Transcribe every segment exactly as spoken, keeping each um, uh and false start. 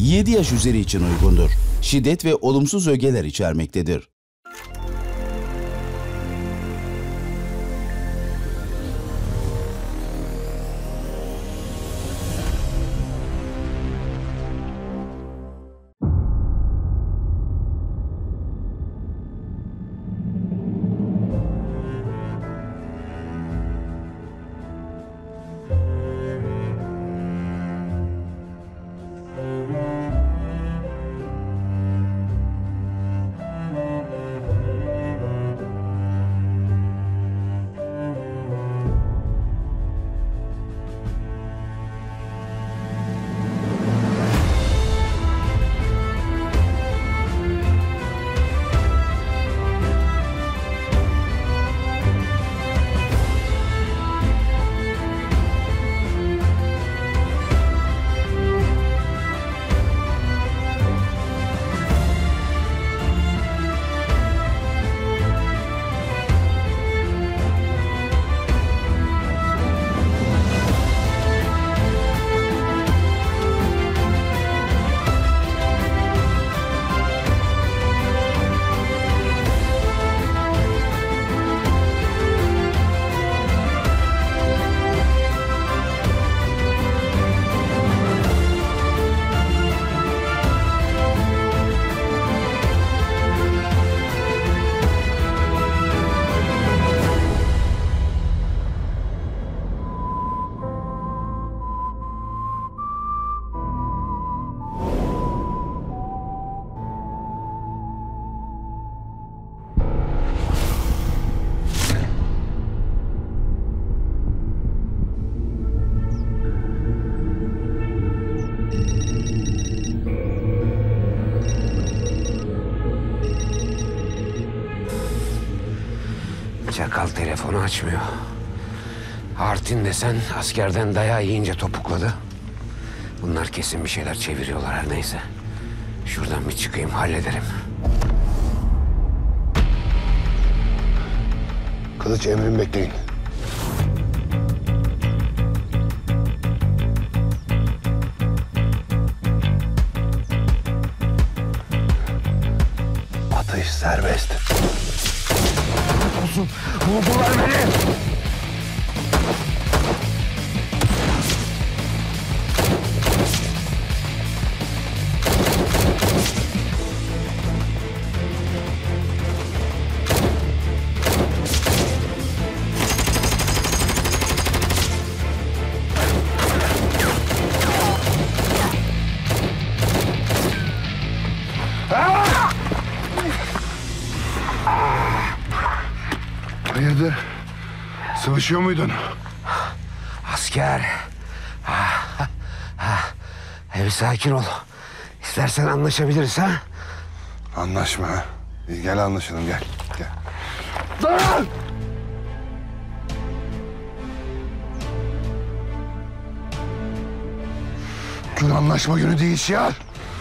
yedi yaş üzeri için uygundur. Şiddet ve olumsuz ögeler içermektedir. Çakal telefonu açmıyor. Artin desen askerden dayağı yiyince topukladı. Bunlar kesin bir şeyler çeviriyorlar, her neyse. Şuradan bir çıkayım, hallederim. Kılıç, emrin bekleyin. Atış serbest. Olsun, vurdular beni! Hayırdır? Sıvışıyor muydun? Asker. Ah, ah, ah. E bir sakin ol. İstersen anlaşabiliriz ha? Anlaşma ha. İyi, gel anlaşalım, gel. Gel. Dur! Gün anlaşma günü değil Şiar.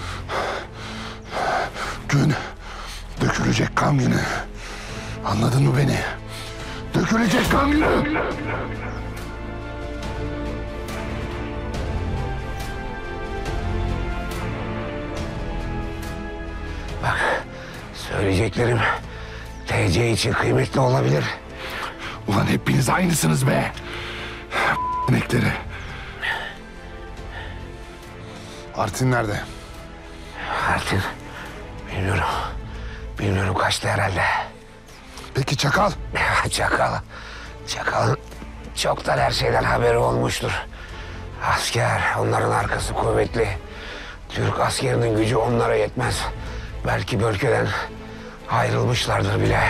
Gün dökülecek kan günü. Anladın mı beni? Dökülecek kan günü. Bak, söyleyeceklerim T C için kıymetli olabilir. Ulan hepiniz aynısınız be. Nekleri. Artin nerede? Artin, bilmiyorum. Bilmiyorum, kaçtı herhalde. Peki Çakal? Çakal. Çakal'ın çoktan her şeyden haberi olmuştur. Asker, onların arkası kuvvetli. Türk askerinin gücü onlara yetmez. Belki bölgeden ayrılmışlardır bile.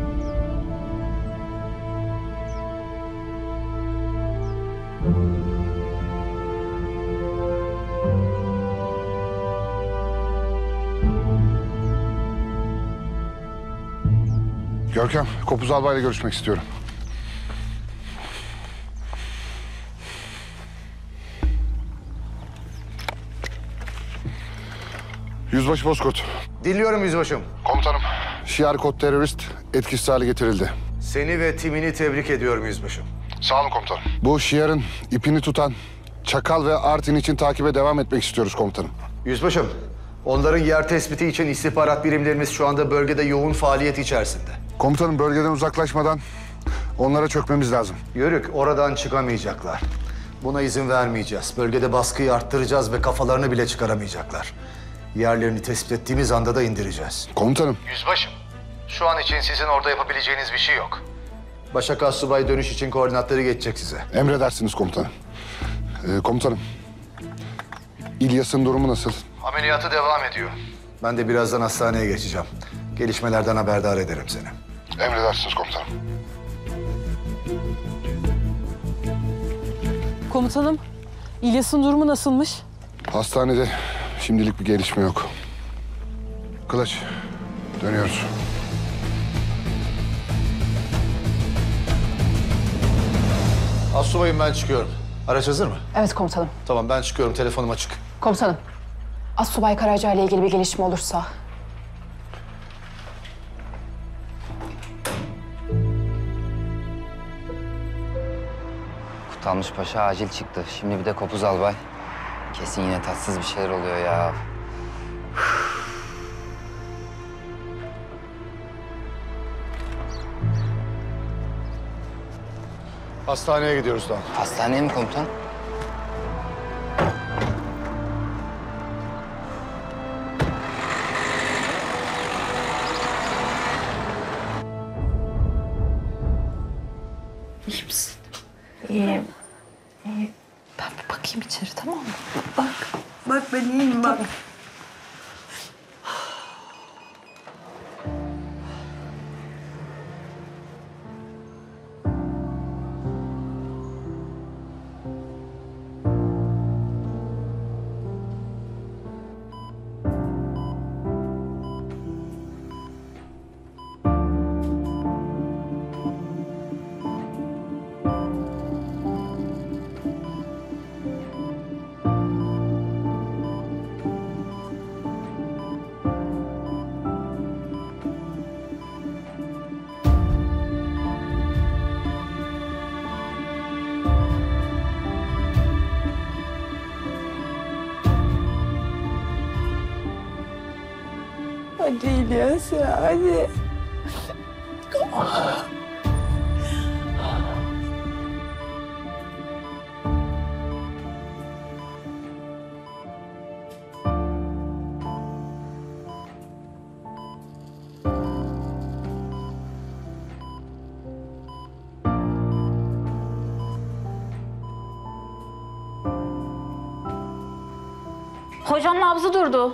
Thank you. Görkem, Kopuz Albay'la görüşmek istiyorum. Yüzbaşı Bozkurt. Dinliyorum yüzbaşım. Komutanım. Şiar kod terörist etkisiz hale getirildi. Seni ve timini tebrik ediyorum yüzbaşım. Sağ olun komutanım. Bu Şiar'ın ipini tutan Çakal ve Artin için takibe devam etmek istiyoruz komutanım. Yüzbaşım, onların yer tespiti için istihbarat birimlerimiz şu anda bölgede yoğun faaliyet içerisinde. Komutanım bölgeden uzaklaşmadan onlara çökmemiz lazım. Yörük, oradan çıkamayacaklar. Buna izin vermeyeceğiz. Bölgede baskıyı arttıracağız ve kafalarını bile çıkaramayacaklar. Yerlerini tespit ettiğimiz anda da indireceğiz. Komutanım. Yüzbaşım, şu an için sizin orada yapabileceğiniz bir şey yok. Başak Assubay dönüş için koordinatları geçecek size. Emredersiniz komutanım. Ee, komutanım. İlyas'ın durumu nasıl? Ameliyatı devam ediyor. Ben de birazdan hastaneye geçeceğim. Gelişmelerden haberdar ederim seni. Emredersiniz komutanım. Komutanım, İlyas'ın durumu nasılmış? Hastanede şimdilik bir gelişme yok. Kılıç, dönüyoruz. Assubayım, ben çıkıyorum. Araç hazır mı? Evet komutanım. Tamam, ben çıkıyorum. Telefonum açık. Komutanım. Assubay Karaca ile ilgili bir gelişme olursa... Kutalmış Paşa acil çıktı. Şimdi bir de Kopuz Albay. Kesin yine tatsız bir şeyler oluyor ya. Hastaneye gidiyoruz daha. Hastaneye mi komutan? İyi misin? İyiyim. İyiyim. Ben bir bakayım içeri, tamam mı? Bak. Bak ben iyiyim bak. Hadi İlyas ya, hadi. Hocam nabzı durdu.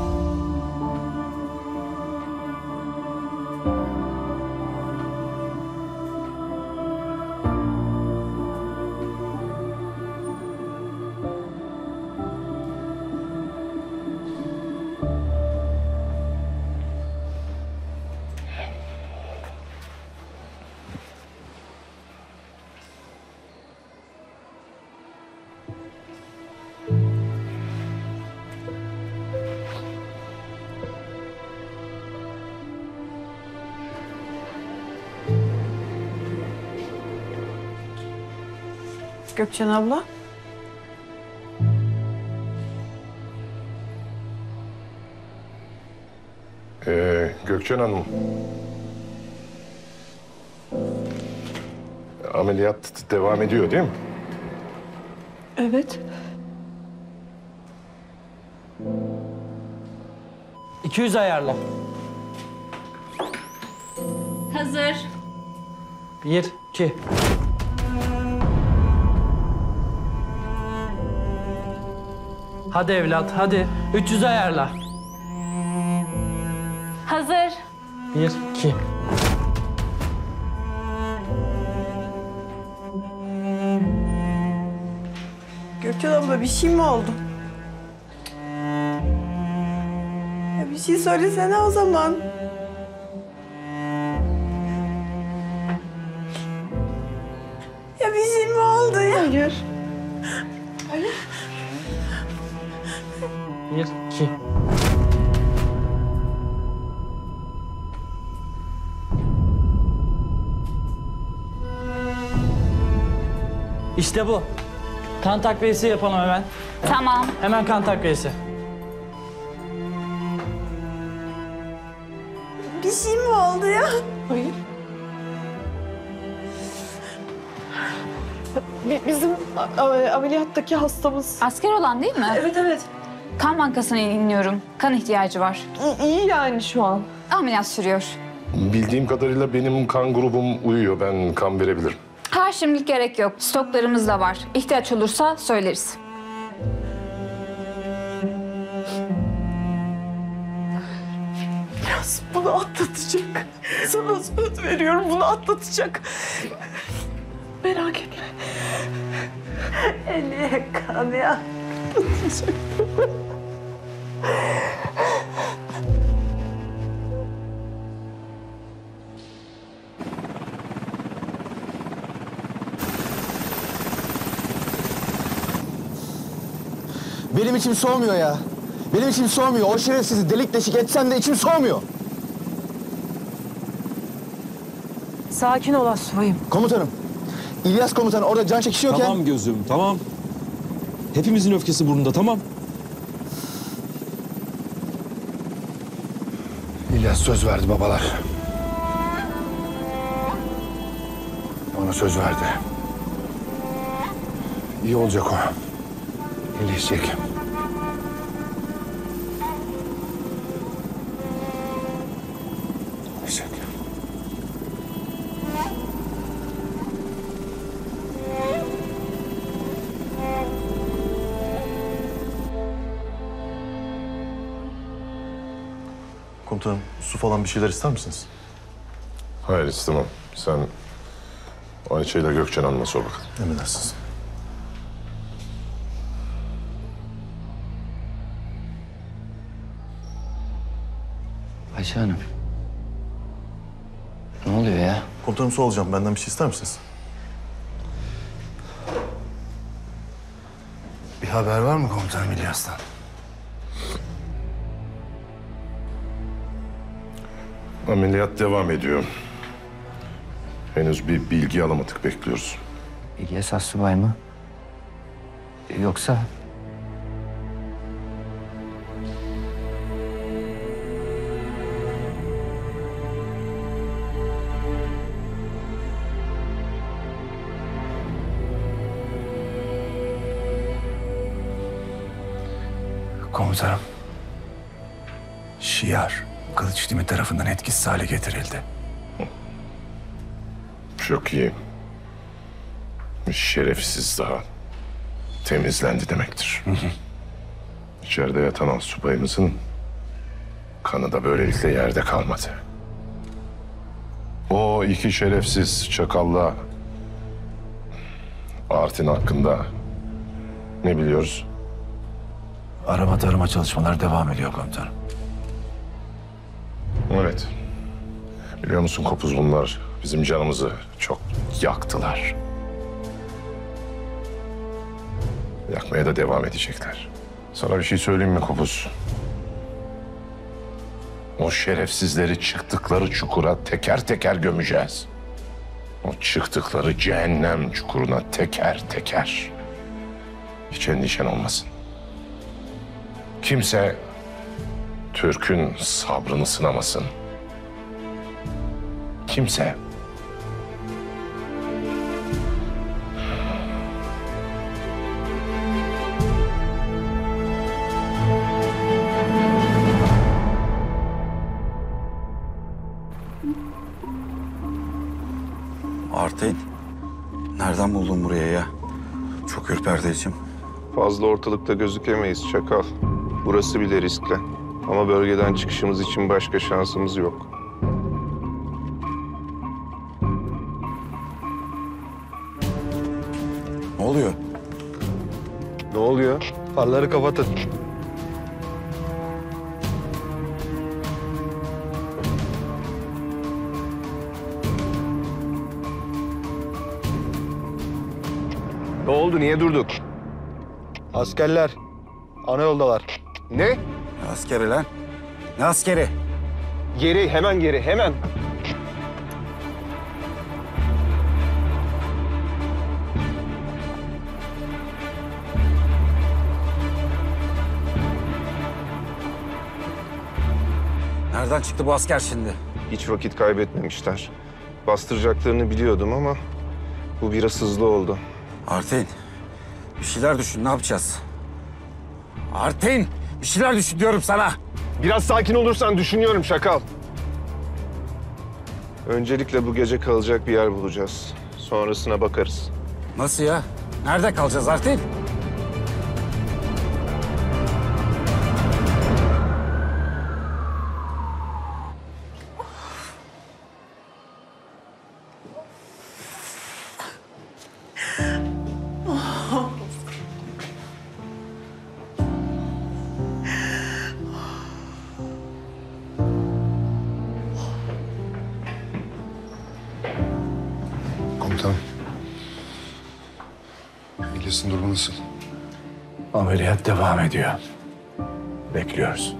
Gökçen abla. Ee, Gökçen Hanım. Ameliyat devam ediyor değil mi? Evet. iki yüz ayarla. Hazır. Bir, iki. Hadi evlat, hadi. üç yüz ayarla. Hazır. Bir, iki. Gökçen abla bir şey mi oldu? Ya bir şey söylesene o zaman. iki. İşte bu. Kan takviyesi yapalım hemen. Tamam. Hemen kan takviyesi. Bir şey mi oldu ya? Hayır. Bi- Bizim a- a- ameliyattaki hastamız. Asker olan değil mi? Evet evet. Kan bankasına iniyorum. Kan ihtiyacı var. İyi, iyi yani şu an. Ameliyat sürüyor. Bildiğim kadarıyla benim kan grubum uyuyor. Ben kan verebilirim. Ha şimdilik gerek yok. Stoklarımız da var. İhtiyaç olursa söyleriz. Biraz bunu atlatacak. Sana söz veriyorum, bunu atlatacak. Merak etme. Niye kan ya? Atlatacak. Benim içim soğumuyor ya. Benim içim soğumuyor. O şerefsizi delik deşik etsen de içim soğumuyor. Sakin ol astsubayım. Komutanım. İlyas komutan orada can çekişiyorken... Tamam gözüm, tamam. Hepimizin öfkesi burnunda, tamam. İlyas söz verdi babalar. Ona söz verdi. İyi olacak o. İyileşecek. İyileşecek. Komutanım, su falan bir şeyler ister misiniz? Hayır istemem. Sen Ayça ile Gökçen Hanım'a sor bakalım. Emredersiniz. Ayşe Hanım. Ne oluyor ya? Komutanım su alacağım. Benden bir şey ister misiniz? Bir haber var mı komutanım İlyas'tan? Ameliyat devam ediyor. Henüz bir bilgi alamadık, bekliyoruz. İlyas Asubay mı? Yoksa... Komutanım. Şiar, Kılıç Dimi tarafından etkisiz hale getirildi. Çok iyi. Şerefsiz daha temizlendi demektir. İçeride yatan astsubayımızın kanı da böylelikle yerde kalmadı. O iki şerefsiz çakalla Artin hakkında ne biliyoruz? Arama tarama çalışmaları devam ediyor komutanım. Evet. Biliyor musun Kopuz, bunlar bizim canımızı çok yaktılar. Yakmaya da devam edecekler. Sana bir şey söyleyeyim mi Kopuz? O şerefsizleri çıktıkları çukura teker teker gömeceğiz. O çıktıkları cehennem çukuruna teker teker. Hiç endişen olmasın. Kimse Türk'ün sabrını sınamasın. Kimse. Artin, nereden buldun buraya ya? Çok ürperdi içim. Fazla ortalıkta gözükemeyiz Çakal. Burası bile riskli. Ama bölgeden çıkışımız için başka şansımız yok. Ne oluyor? Ne oluyor? Farları kapatın. Ne oldu? Niye durduk? Askerler ana yoldalar. Ne? Ne askeri lan? Ne askeri? Geri, hemen geri, hemen. Nereden çıktı bu asker şimdi? Hiç vakit kaybetmemişler. Bastıracaklarını biliyordum ama bu biraz hızlı oldu. Artin, bir şeyler düşün. Ne yapacağız? Artin, bir şeyler düşün diyorum sana. Biraz sakin olursan düşünüyorum Çakal. Öncelikle bu gece kalacak bir yer bulacağız. Sonrasına bakarız. Nasıl ya? Nerede kalacağız Artin? Komutanım. İlyas'ın durumu nasıl? Ameliyat devam ediyor. Bekliyoruz.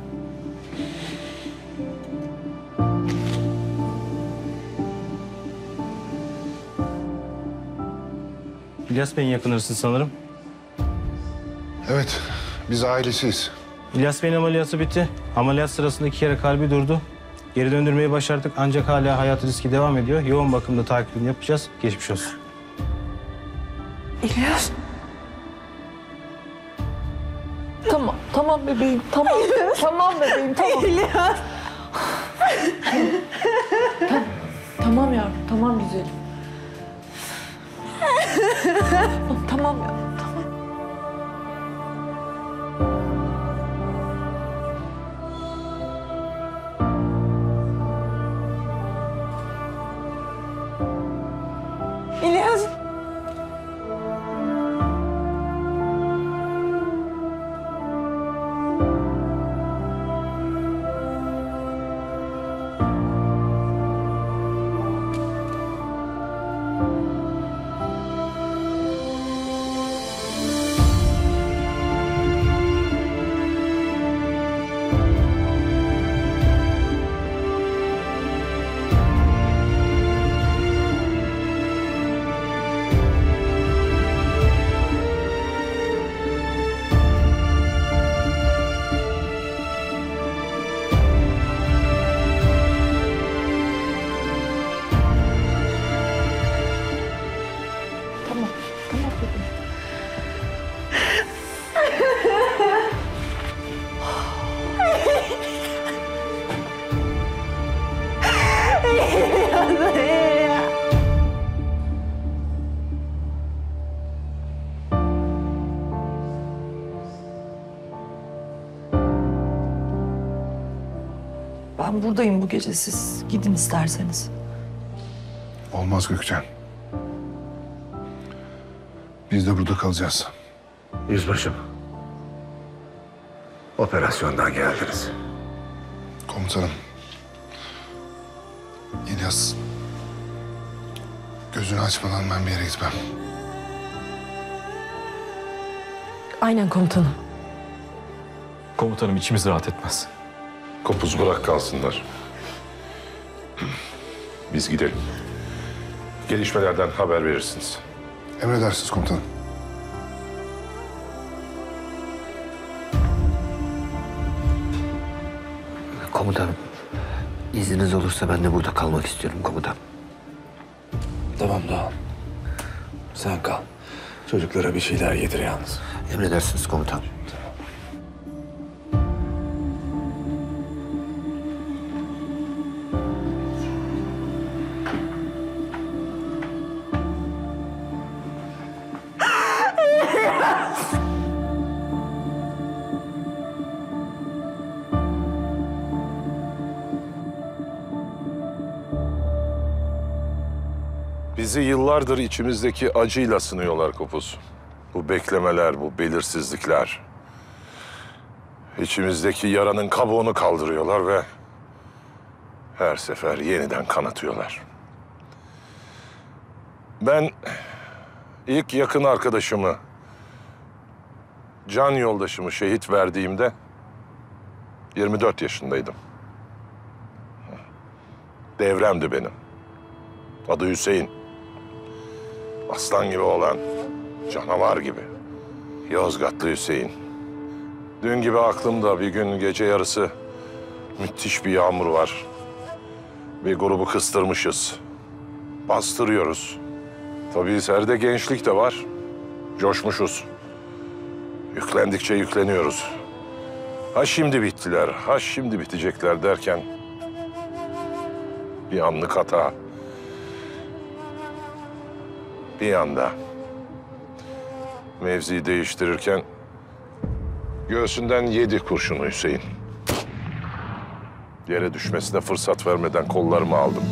İlyas Bey'in yakınırısın sanırım. Evet, biz ailesiyiz. İlyas Bey'in ameliyatı bitti. Ameliyat sırasında iki kere kalbi durdu. Geri döndürmeyi başardık ancak hala hayat riski devam ediyor. Yoğun bakımda takibini yapacağız. Geçmiş olsun. İlyas. Tamam, tamam bebeğim, tamam. Tamam bebeğim, tamam. İlyas. tamam, tamam yavrum, tamam güzelim. tamam yavrum, tamam. İlyas. Tamam, tamam bebeğim. Ben buradayım bu gece, siz gidin isterseniz. Olmaz Gökçen. Biz de burada kalacağız. Yüzbaşım. Operasyondan geldiniz. Komutanım. İlyas. Gözünü açmadan ben bir yere gitmem. Aynen komutanım. Komutanım içimiz rahat etmez. Kopuz bırak kalsınlar. Biz gidelim. Gelişmelerden haber verirsiniz. Emredersiniz komutanım. Komutanım, izniniz olursa ben de burada kalmak istiyorum komutan. Tamam Doğan. Sen kal. Çocuklara bir şeyler yedir yalnız. Emredersiniz komutan. Bizi yıllardır içimizdeki acıyla sınıyorlar Kopuz. Bu beklemeler, bu belirsizlikler. İçimizdeki yaranın kabuğunu kaldırıyorlar ve her sefer yeniden kanatıyorlar. Ben ilk yakın arkadaşımı, can yoldaşımı şehit verdiğimde yirmi dört yaşındaydım. Devremdi benim. Adı Hüseyin. Aslan gibi olan, canavar gibi. Yozgatlı Hüseyin. Dün gibi aklımda bir gün gece yarısı müthiş bir yağmur var. Bir grubu kıstırmışız. Bastırıyoruz. Tabii serde gençlik de var. Coşmuşuz. Yüklendikçe yükleniyoruz. Ha şimdi bittiler, ha şimdi bitecekler derken bir anlık hata. Bir anda mevzi değiştirirken göğsünden yedi kurşunu Hüseyin. Yere düşmesine fırsat vermeden kollarımı aldım.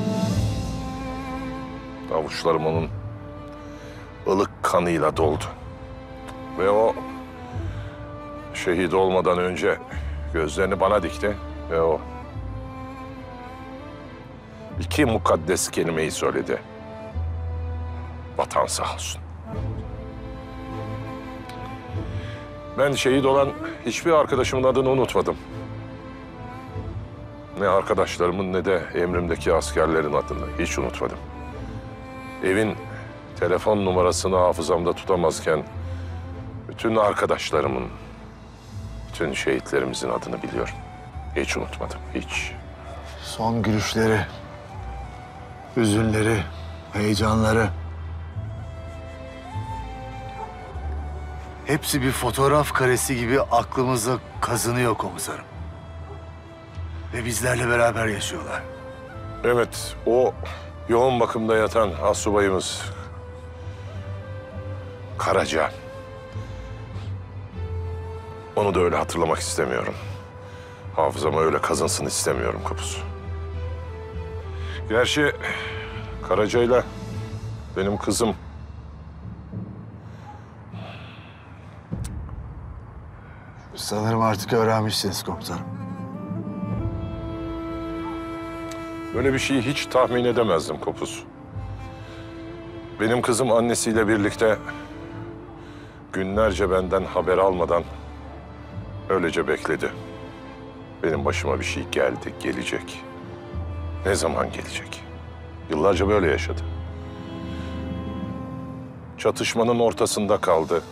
Avuçlarım onun ılık kanıyla doldu. Ve o şehit olmadan önce gözlerini bana dikti ve o iki mukaddes kelimeyi söyledi. Vatan sağ olsun. Ben şehit olan hiçbir arkadaşımın adını unutmadım. Ne arkadaşlarımın ne de emrimdeki askerlerin adını hiç unutmadım. Evin telefon numarasını hafızamda tutamazken bütün arkadaşlarımın, bütün şehitlerimizin adını biliyorum. Hiç unutmadım, hiç. Son gülüşleri, hüzünleri, heyecanları. Hepsi bir fotoğraf karesi gibi aklımıza kazınıyor komutanım. Ve bizlerle beraber yaşıyorlar. Evet, o yoğun bakımda yatan astsubayımız Karaca. Onu da öyle hatırlamak istemiyorum. Hafızama öyle kazınsın istemiyorum Kopuz. Gerçi Karaca'yla benim kızım sanırım artık öğrenmişsiniz komutanım. Böyle bir şeyi hiç tahmin edemezdim Kopuz. Benim kızım annesiyle birlikte günlerce benden haber almadan öylece bekledi. Benim başıma bir şey geldi, gelecek. Ne zaman gelecek? Yıllarca böyle yaşadı. Çatışmanın ortasında kaldı.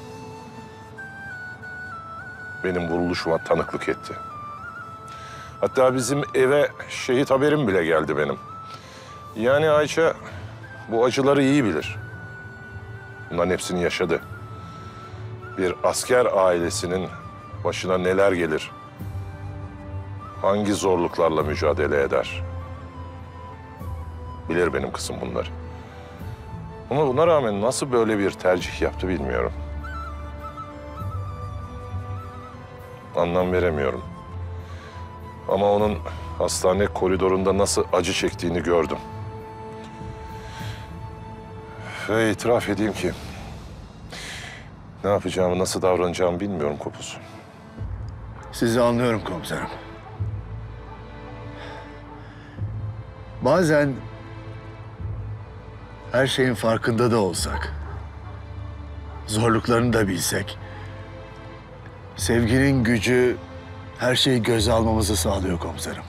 Benim vuruluşuma tanıklık etti. Hatta bizim eve şehit haberim bile geldi benim. Yani Ayça bu acıları iyi bilir. Bunların hepsini yaşadı. Bir asker ailesinin başına neler gelir? Hangi zorluklarla mücadele eder? Bilir benim kızım bunları. Ama buna rağmen nasıl böyle bir tercih yaptı bilmiyorum. Anlam veremiyorum. Ama onun hastane koridorunda nasıl acı çektiğini gördüm. Ve itiraf edeyim ki ne yapacağımı, nasıl davranacağımı bilmiyorum Kopuz. Sizi anlıyorum komutanım. Bazen her şeyin farkında da olsak, zorluklarını da bilsek, sevginin gücü her şeyi göze almamızı sağlıyor komutanım.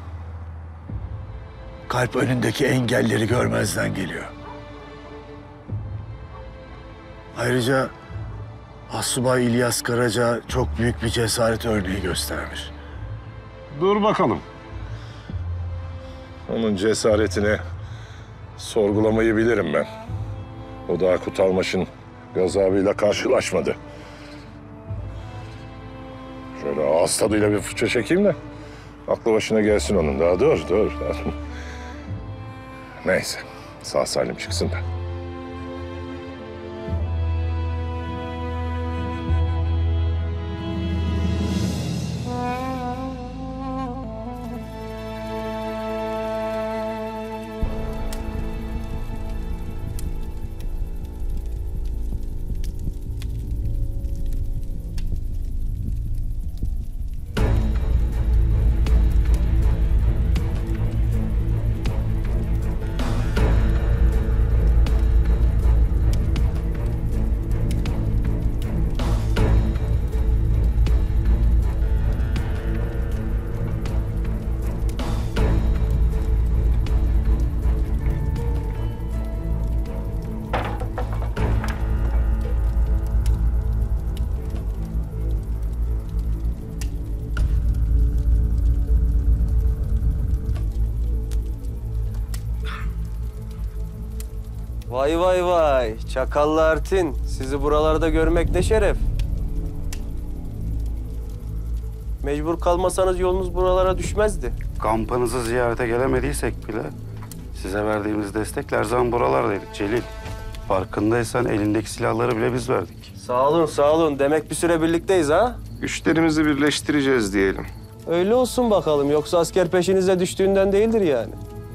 Kalp önündeki engelleri görmezden geliyor. Ayrıca Astsubay İlyas Karaca çok büyük bir cesaret örneği göstermiş. Dur bakalım. Onun cesaretini sorgulamayı bilirim ben. O daha Kutalmaş'ın gazabıyla karşılaşmadı. Şöyle ağız tadıyla bir fırça çekeyim de aklı başına gelsin onun. Daha dur, dur. Neyse, sağ salim çıksın da. Vay vay vay. Çakallı Artin. Sizi buralarda görmek ne şeref. Mecbur kalmasanız yolunuz buralara düşmezdi. Kampınızı ziyarete gelemediysek bile size verdiğimiz destekle her zaman buralardaydık Celil. Farkındaysan elindeki silahları bile biz verdik. Sağ olun, sağ olun. Demek bir süre birlikteyiz ha? Güçlerimizi birleştireceğiz diyelim. Öyle olsun bakalım. Yoksa asker peşinize düştüğünden değildir yani.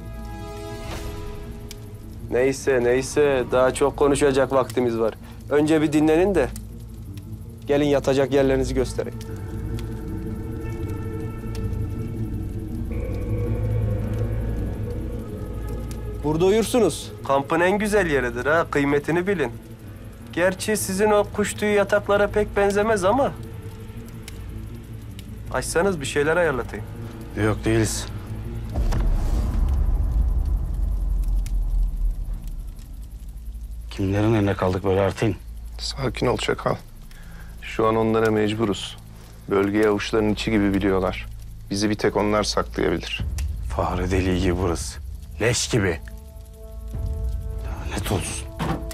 Neyse, neyse. Daha çok konuşacak vaktimiz var. Önce bir dinlenin de gelin yatacak yerlerinizi göstereyim. Burada uyursunuz. Kampın en güzel yeridir ha. Kıymetini bilin. Gerçi sizin o kuş tüyü yataklara pek benzemez ama... açsanız bir şeyler ayarlatayım. Yok değiliz. Kimlerin eline kaldık böyle Artin? Sakin ol Çakal. Şu an onlara mecburuz. Bölgeyi avuçlarının içi gibi biliyorlar. Bizi bir tek onlar saklayabilir. Fare deliği gibi burası. Leş gibi. Lanet olsun.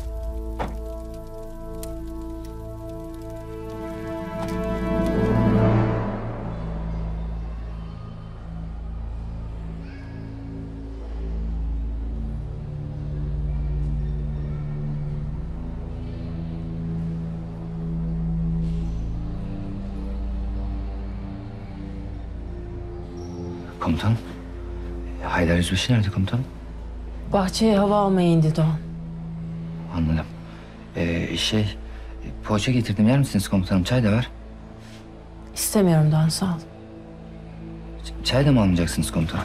Komutanım. Haydar Yüzbaşı nerede komutanım? Bahçeye hava almaya indi Doğan. Anladım. Ee, şey, poğaça getirdim. Yer misiniz komutanım? Çay da var. İstemiyorum Doğan, sağ ol. Ç- Çay da mı almayacaksınız komutanım?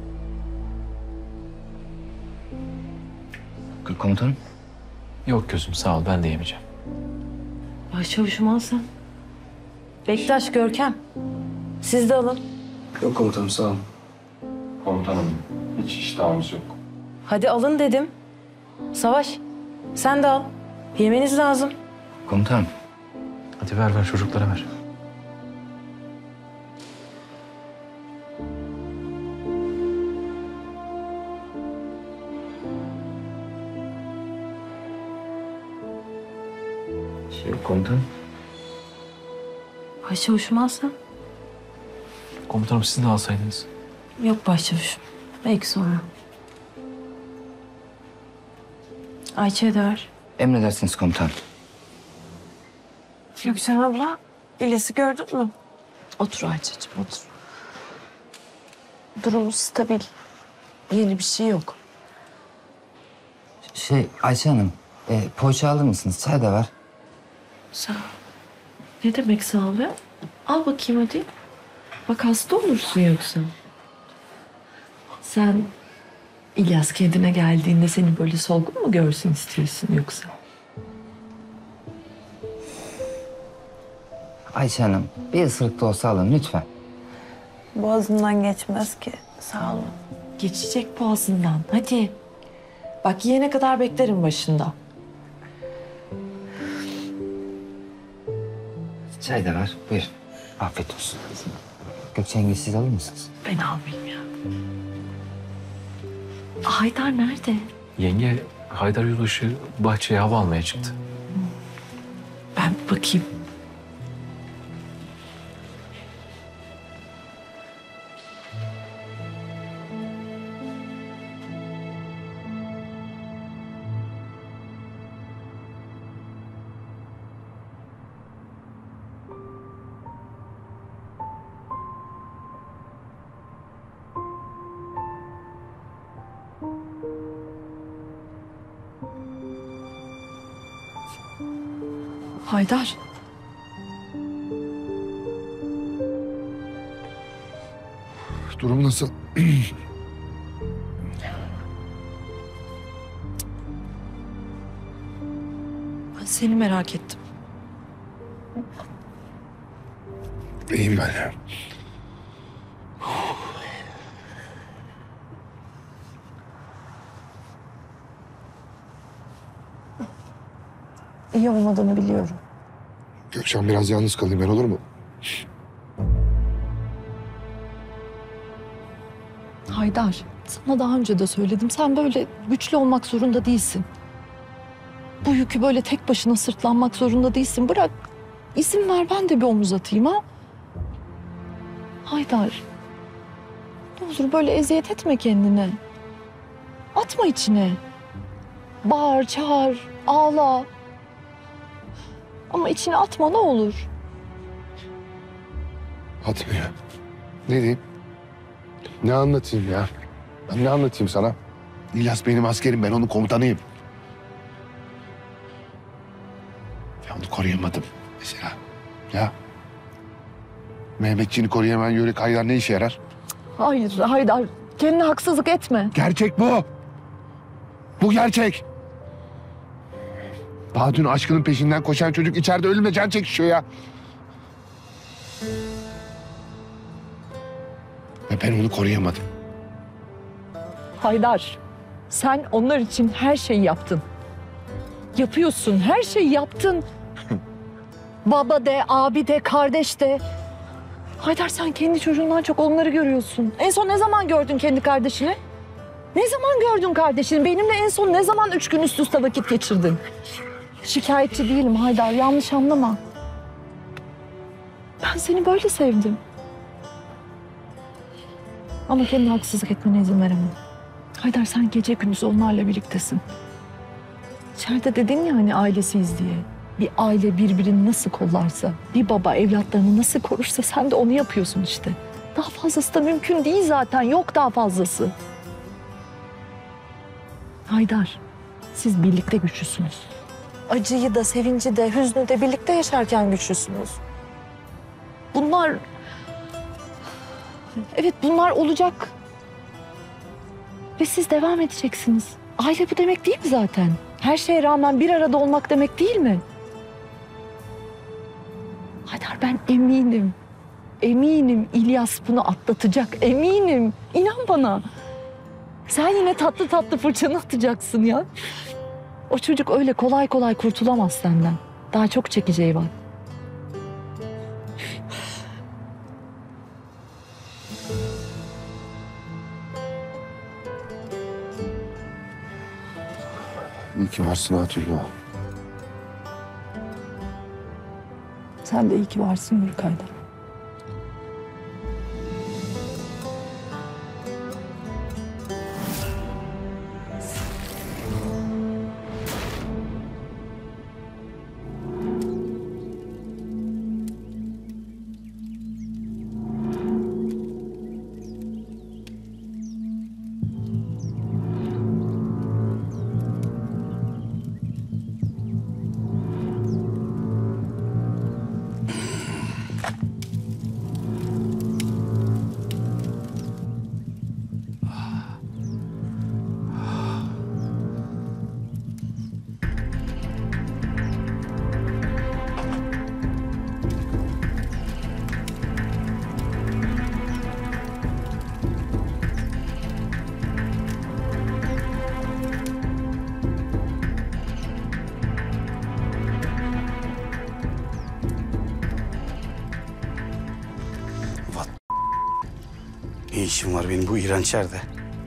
K- Komutanım? Yok gözüm sağ ol ben de yemeyeceğim. Başçavuşum al sen. Bektaş, Görkem. Siz de alın. Yok komutanım sağ ol. Komutanım hiç iştahımız yok. Hadi alın dedim. Savaş, sen de al. Yemeniz lazım. Komutanım. Hadi ver ver çocuklara ver. Şey komutanım. Başçavuşum al sen. Komutanım siz de alsaydınız. Yok başçavuşum. Belki sonra. Ayça'ya da ver. Emredersiniz komutanım. Gökçen abla, İlyas'ı gördün mü? Otur Ayça'cığım, otur. Durumu stabil. Yeni bir şey yok. Şey Ayşe Hanım, e, poğaça alır mısınız? Çay da var. Sağ ol. Ne demek sağ ol ya? Al bakayım hadi. Bak hasta olursun yoksa. Sen İlyas kendine geldiğinde seni böyle solgun mu görsün istiyorsun yoksa? Ayşe Hanım, bir ısırık da olsa alın lütfen. Boğazından geçmez ki. Sağ olun. Geçecek boğazından. Hadi. Bak yiyene kadar beklerim başında. Çay da var. Buyurun. Afiyet olsun. Gökçengiz siz alır mısınız? Ben almayayım ya. Haydar nerede? Yenge Haydar Yüzbaşı bahçeye hava almaya çıktı. Ben bir bakayım. Haydar. Durum nasıl? Ben seni merak ettim. İyiyim ben. İyi olmadığını biliyorum. Gökçen biraz yalnız kalayım ben, olur mu? Haydar, sana daha önce de söyledim. Sen böyle güçlü olmak zorunda değilsin. Bu yükü böyle tek başına sırtlanmak zorunda değilsin. Bırak. İzin ver ben de bir omuz atayım ha. Haydar. Ne olur böyle eziyet etme kendine. Atma içine. Bağır, çağır, ağla. Ama içine atma ne olur. Atmıyor. Ne diyeyim? Ne anlatayım ya? Ben ne anlatayım sana? İlyas benim askerim, ben onun komutanıyım. Ya onu koruyamadım mesela. Ya. Mehmetçiğini koruyamayan Yörük Haydar ne işe yarar? Hayır Haydar. Kendine haksızlık etme. Gerçek bu. Bu gerçek. Daha dün aşkının peşinden koşan çocuk içeride ölümle can çekişiyor ya. Ve ben onu koruyamadım. Haydar, sen onlar için her şeyi yaptın. Yapıyorsun, her şeyi yaptın. Baba de, abi de, kardeş de. Haydar sen kendi çocuğundan çok onları görüyorsun. En son ne zaman gördün kendi kardeşini? Ne zaman gördün kardeşini? Benimle en son ne zaman üç gün üst üste vakit geçirdin? Şikayetçi değilim Haydar, yanlış anlama. Ben seni böyle sevdim. Ama kendine haksızlık etmene izin veremem. Haydar sen gece gündüz onlarla birliktesin. İçeride dedin ya hani ailesiyiz diye. Bir aile birbirini nasıl kollarsa, bir baba evlatlarını nasıl korursa sen de onu yapıyorsun işte. Daha fazlası da mümkün değil zaten. Yok daha fazlası. Haydar, siz birlikte güçlüsünüz. Acıyı da, sevinci de, hüznü de birlikte yaşarken güçlüsünüz. Bunlar... Evet, bunlar olacak. Ve siz devam edeceksiniz. Aile bu demek değil mi zaten? Her şeye rağmen bir arada olmak demek değil mi? Haydar ben eminim. Eminim İlyas bunu atlatacak. Eminim. İnan bana. Sen yine tatlı tatlı fırçanı atacaksın ya. O çocuk öyle kolay kolay kurtulamaz senden. Daha çok çekeceği var. İyi ki varsın Atilla. Sen de iyi ki varsın Yörük Haydar. Ne işim var benim bu iğrenç yerde?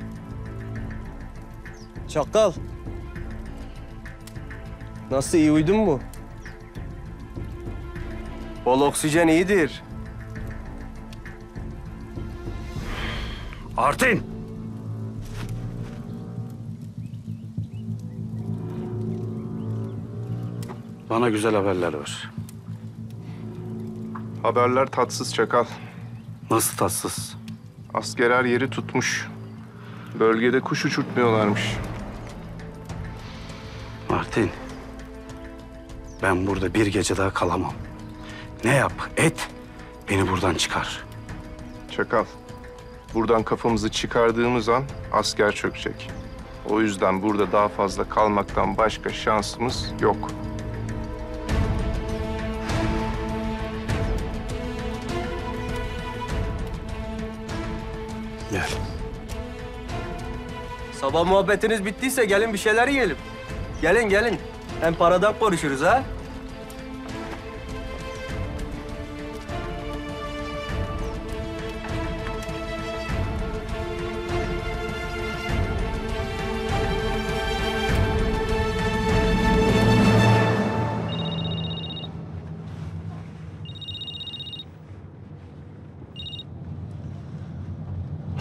Çakal. Nasıl, iyi uyudun mu? Bol oksijen iyidir. Artin! Bana güzel haberler ver. Haberler tatsız Çakal. Nasıl tatsız? Asker her yeri tutmuş. Bölgede kuş uçurtmuyorlarmış. Martin, ben burada bir gece daha kalamam. Ne yap, et, beni buradan çıkar. Çakal, buradan kafamızı çıkardığımız an asker çökecek. O yüzden burada daha fazla kalmaktan başka şansımız yok. Gel. Sabah muhabbetiniz bittiyse gelin bir şeyler yiyelim. Gelin gelin. Hem paradan konuşuruz ha.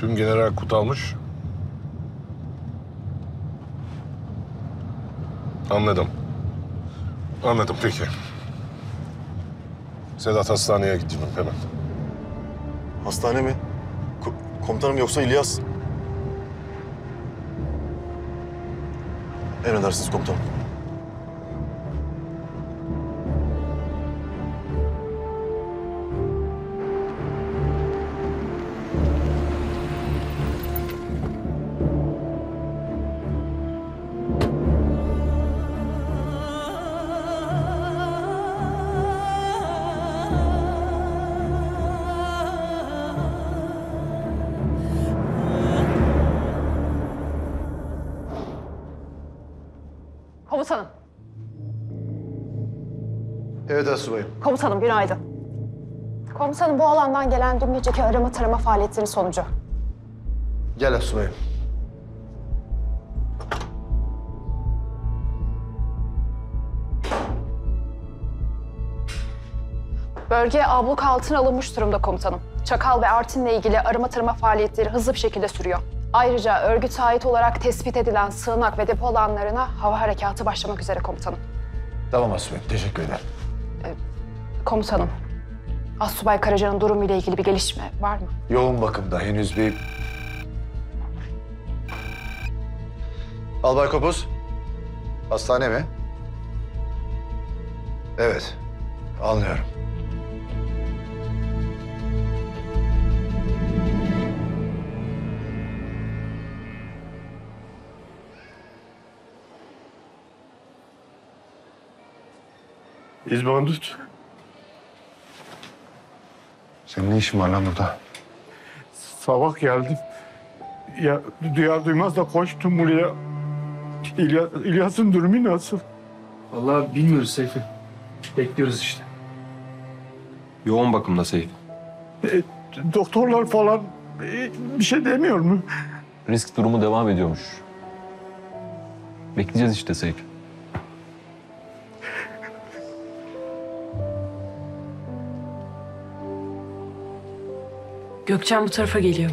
Tüm General Kutalmış. Anladım. Anladım peki. Sedat hastaneye gidiyorum hemen. Hastane mi? Ko- komutanım yoksa İlyas? Emredersiniz komutanım. Komutanım. Evet asubayım. Komutanım günaydın. Komutanım bu alandan gelen dün geceki arama tarama faaliyetleri sonucu. Gel asubayım. Bölge abluk altına alınmış durumda komutanım. Çakal ve Artin'le ilgili arama tarama faaliyetleri hızlı bir şekilde sürüyor. Ayrıca örgüte ait olarak tespit edilen sığınak ve depo alanlarına hava harekatı başlamak üzere komutanım. Tamam asubayım. Teşekkür ederim. Komutanım, Astsubay Karaca'nın durumuyla ilgili bir gelişme var mı? Yoğun bakımda. Henüz bir... Albay Kopuz. Hastane mi? Evet. Anlıyorum. İzbandut. Senin ne işin var lan burada? Sabah geldim. Ya duyar duymaz da koştum buraya. İlyas, İlyas'ın durumu nasıl? Vallahi bilmiyoruz Seyfi. Bekliyoruz işte. Yoğun bakımda Seyfi. E, doktorlar falan e, bir şey demiyor mu? Risk durumu devam ediyormuş. Bekleyeceğiz işte Seyfi. Gökçen bu tarafa geliyor.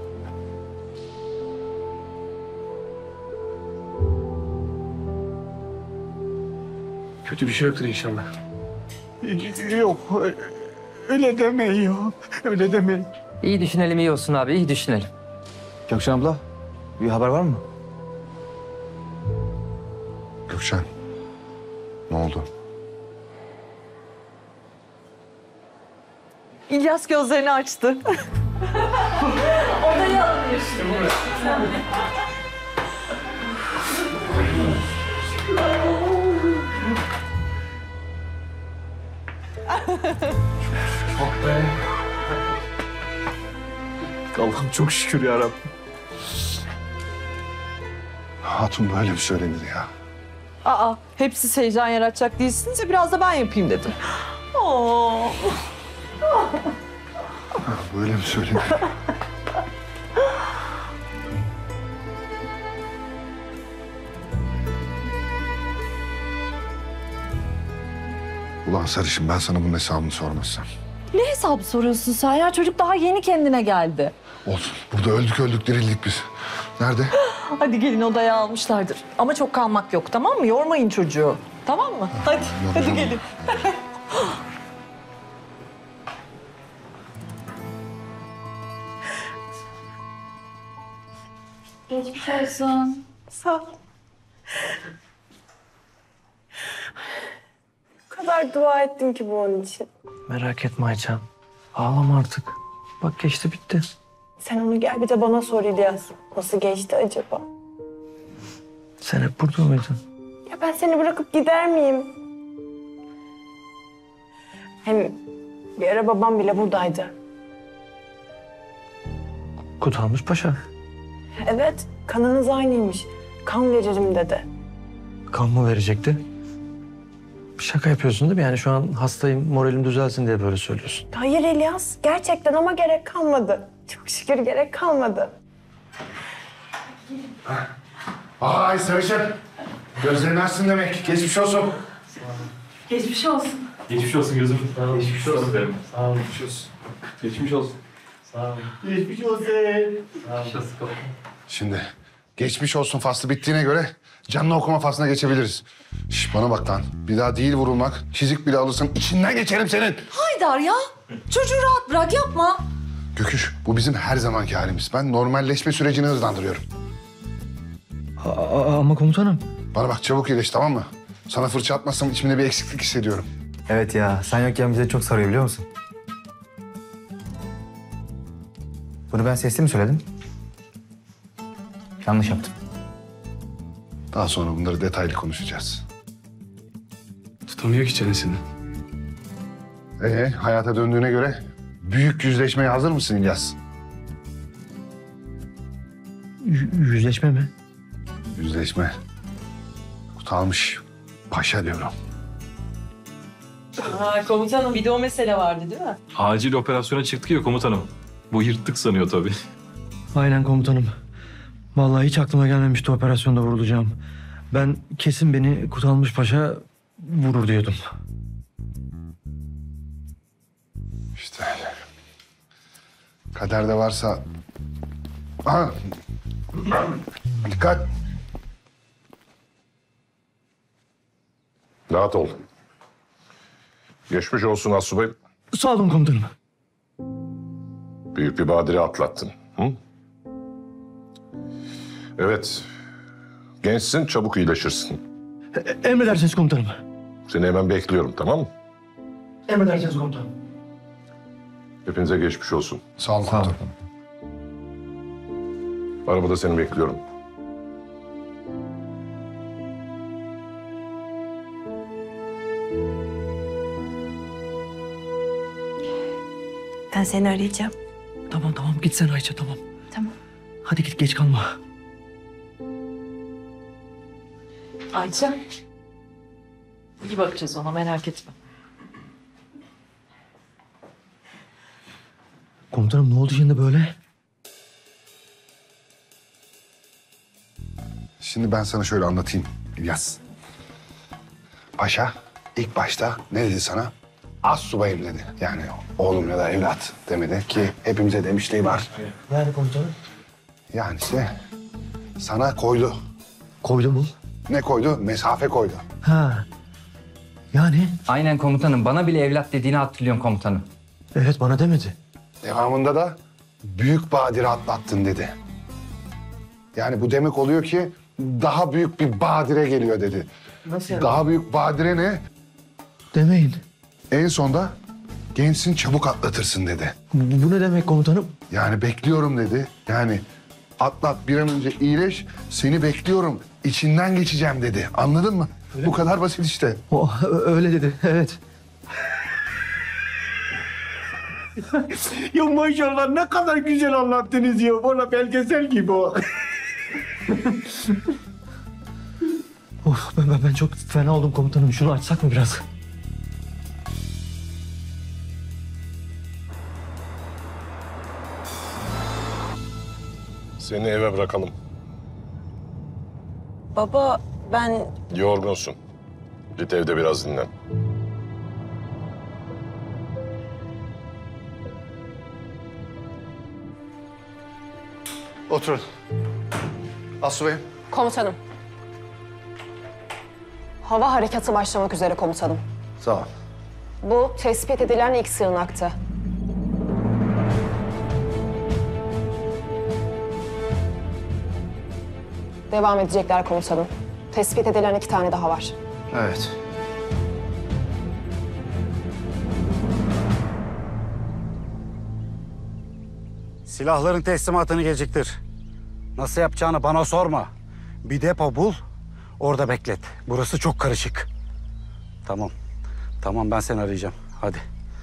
Kötü bir şey yoktur inşallah. Yok, öyle demeyin. Öyle demeyin. İyi düşünelim, iyi olsun abi, iyi düşünelim. Gökçen abla, bir haber var mı? Gökçen, ne oldu? İlyas gözlerini açtı. Odayı alıyor şimdi. Oh be. Allah'ım çok şükür ya Rabbim. Hatun böyle mi söylenir ya? Aa, hep siz heyecan yaratacak değilsiniz ya biraz da ben yapayım dedim. Oo. Ha, böyle mi söylenir? Ulan Sarışın, ben sana bunun hesabını sormazsam. Ne hesabı soruyorsun sen ya? Çocuk daha yeni kendine geldi. Olsun. Burada öldük öldük dirildik biz. Nerede? Hadi gelin, odaya almışlardır. Ama çok kalmak yok, tamam mı? Yormayın çocuğu. Tamam mı? Hadi, hadi gelin. Geçmiş olsun. Sağ ol. O kadar dua ettim ki bu onun için. Merak etme Aycan. Ağlama artık. Bak geçti bitti. Sen onu gel bir de bana sor İlyas. Nasıl geçti acaba? Sen hep burada mıydın? Ya ben seni bırakıp gider miyim? Hem bir ara babam bile buradaydı. Kutalmış Paşa. Evet, kanınız aynıymış. Kan veririm dedi. Kan mı verecekti? Şaka yapıyorsun değil mi? Yani şu an hastayım, moralim düzelsin diye böyle söylüyorsun. Hayır İlyas, gerçekten ama gerek kalmadı. Çok şükür gerek kalmadı. Ay Sarışın. Gözlerini açsın demek. Geçmiş olsun. Geçmiş olsun. Geçmiş olsun gözüm. Sağ ol. Geçmiş olsun benim. Sağ ol. Geçmiş olsun. Geçmiş olsun. Sağ Geçmiş olsun. Şimdi geçmiş olsun faslı bittiğine göre canlı okuma faslına geçebiliriz. Şş, bana bak lan. Bir daha değil vurulmak. Çizik bile alırsam içinden geçerim senin. Haydar ya. Çocuğu rahat bırak yapma. Göküş, bu bizim her zamanki halimiz. Ben normalleşme sürecini hızlandırıyorum. Ama komutanım. Bana bak çabuk iyileş, tamam mı? Sana fırça atmazsam içimde bir eksiklik hissediyorum. Evet ya, sen yokken bize çok sarıyor biliyor musun? Bunu ben sesli mi söyledim? Yanlış yaptım. Daha sonra bunları detaylı konuşacağız. Tutamıyor ki çenesini. Ee, hayata döndüğüne göre büyük yüzleşmeye hazır mısın İlyas? Y- yüzleşme mi? Yüzleşme. Kutalmış paşa diyorum. Ha, komutanım bir de o mesele vardı değil mi? Acil operasyona çıktık ya komutanım. Bu yırttık sanıyor tabii. Aynen komutanım. Vallahi hiç aklıma gelmemişti operasyonda vurulacağım. Ben kesin beni Kutalmış Paşa vurur diyordum. İşte kaderde varsa... Aha. Dikkat. Rahat ol. Geçmiş olsun Asubay. Sağ olun komutanım. Büyük bir badire atlattın. Hı? Evet. Gençsin, çabuk iyileşirsin. E- emredersiniz komutanım. Seni hemen bekliyorum, tamam mı? Emredersiniz komutanım. Hepinize geçmiş olsun. Sağ olun komutanım. Arabada seni bekliyorum. Ben seni arayacağım. Tamam tamam git sen Ayça tamam. Tamam. Hadi git geç kalma. Ayça. İyi bakacağız ona, merak etme. Komutanım ne oldu şimdi böyle? Şimdi ben sana şöyle anlatayım İlyas. Paşa ilk başta ne dedi sana? Az subayım dedi. Yani oğlum ya da evlat demedi ki hepimize demişliği var. Yani komutanım? Yani işte sana koydu. Koydu mu? Ne koydu? Mesafe koydu. Ha. Yani? Aynen komutanım. Bana bile evlat dediğini hatırlıyorum komutanım. Evet bana demedi. Devamında da büyük badire atlattın dedi. Yani bu demek oluyor ki daha büyük bir badire geliyor dedi. Nasıl yani? Daha büyük badire ne? Demeyin. En sonda gençsin çabuk atlatırsın dedi. Bu, bu ne demek komutanım? Yani bekliyorum dedi. Yani atlat bir an önce iyileş seni bekliyorum. İçinden geçeceğim dedi. Anladın mı? Öyle bu mi? kadar basit işte. O, öyle dedi evet. Ya maşallah ne kadar güzel anlattınız ya. Valla belgesel gibi o. Of ben, ben, ben çok fena oldum komutanım. Şunu açsak mı biraz? Seni eve bırakalım. Baba ben Yorgunsun. Git evde biraz dinlen. Oturun. Asubayım. Komutanım. Hava harekatı başlamak üzere komutanım. Sağ ol. Bu tespit edilen ilk sığınaktı. Devam edecekler komutanım. Tespit edilen iki tane daha var. Evet. Silahların teslimatını geciktir. Nasıl yapacağını bana sorma. Bir depo bul, orada beklet. Burası çok karışık. Tamam. Tamam ben seni arayacağım. Hadi.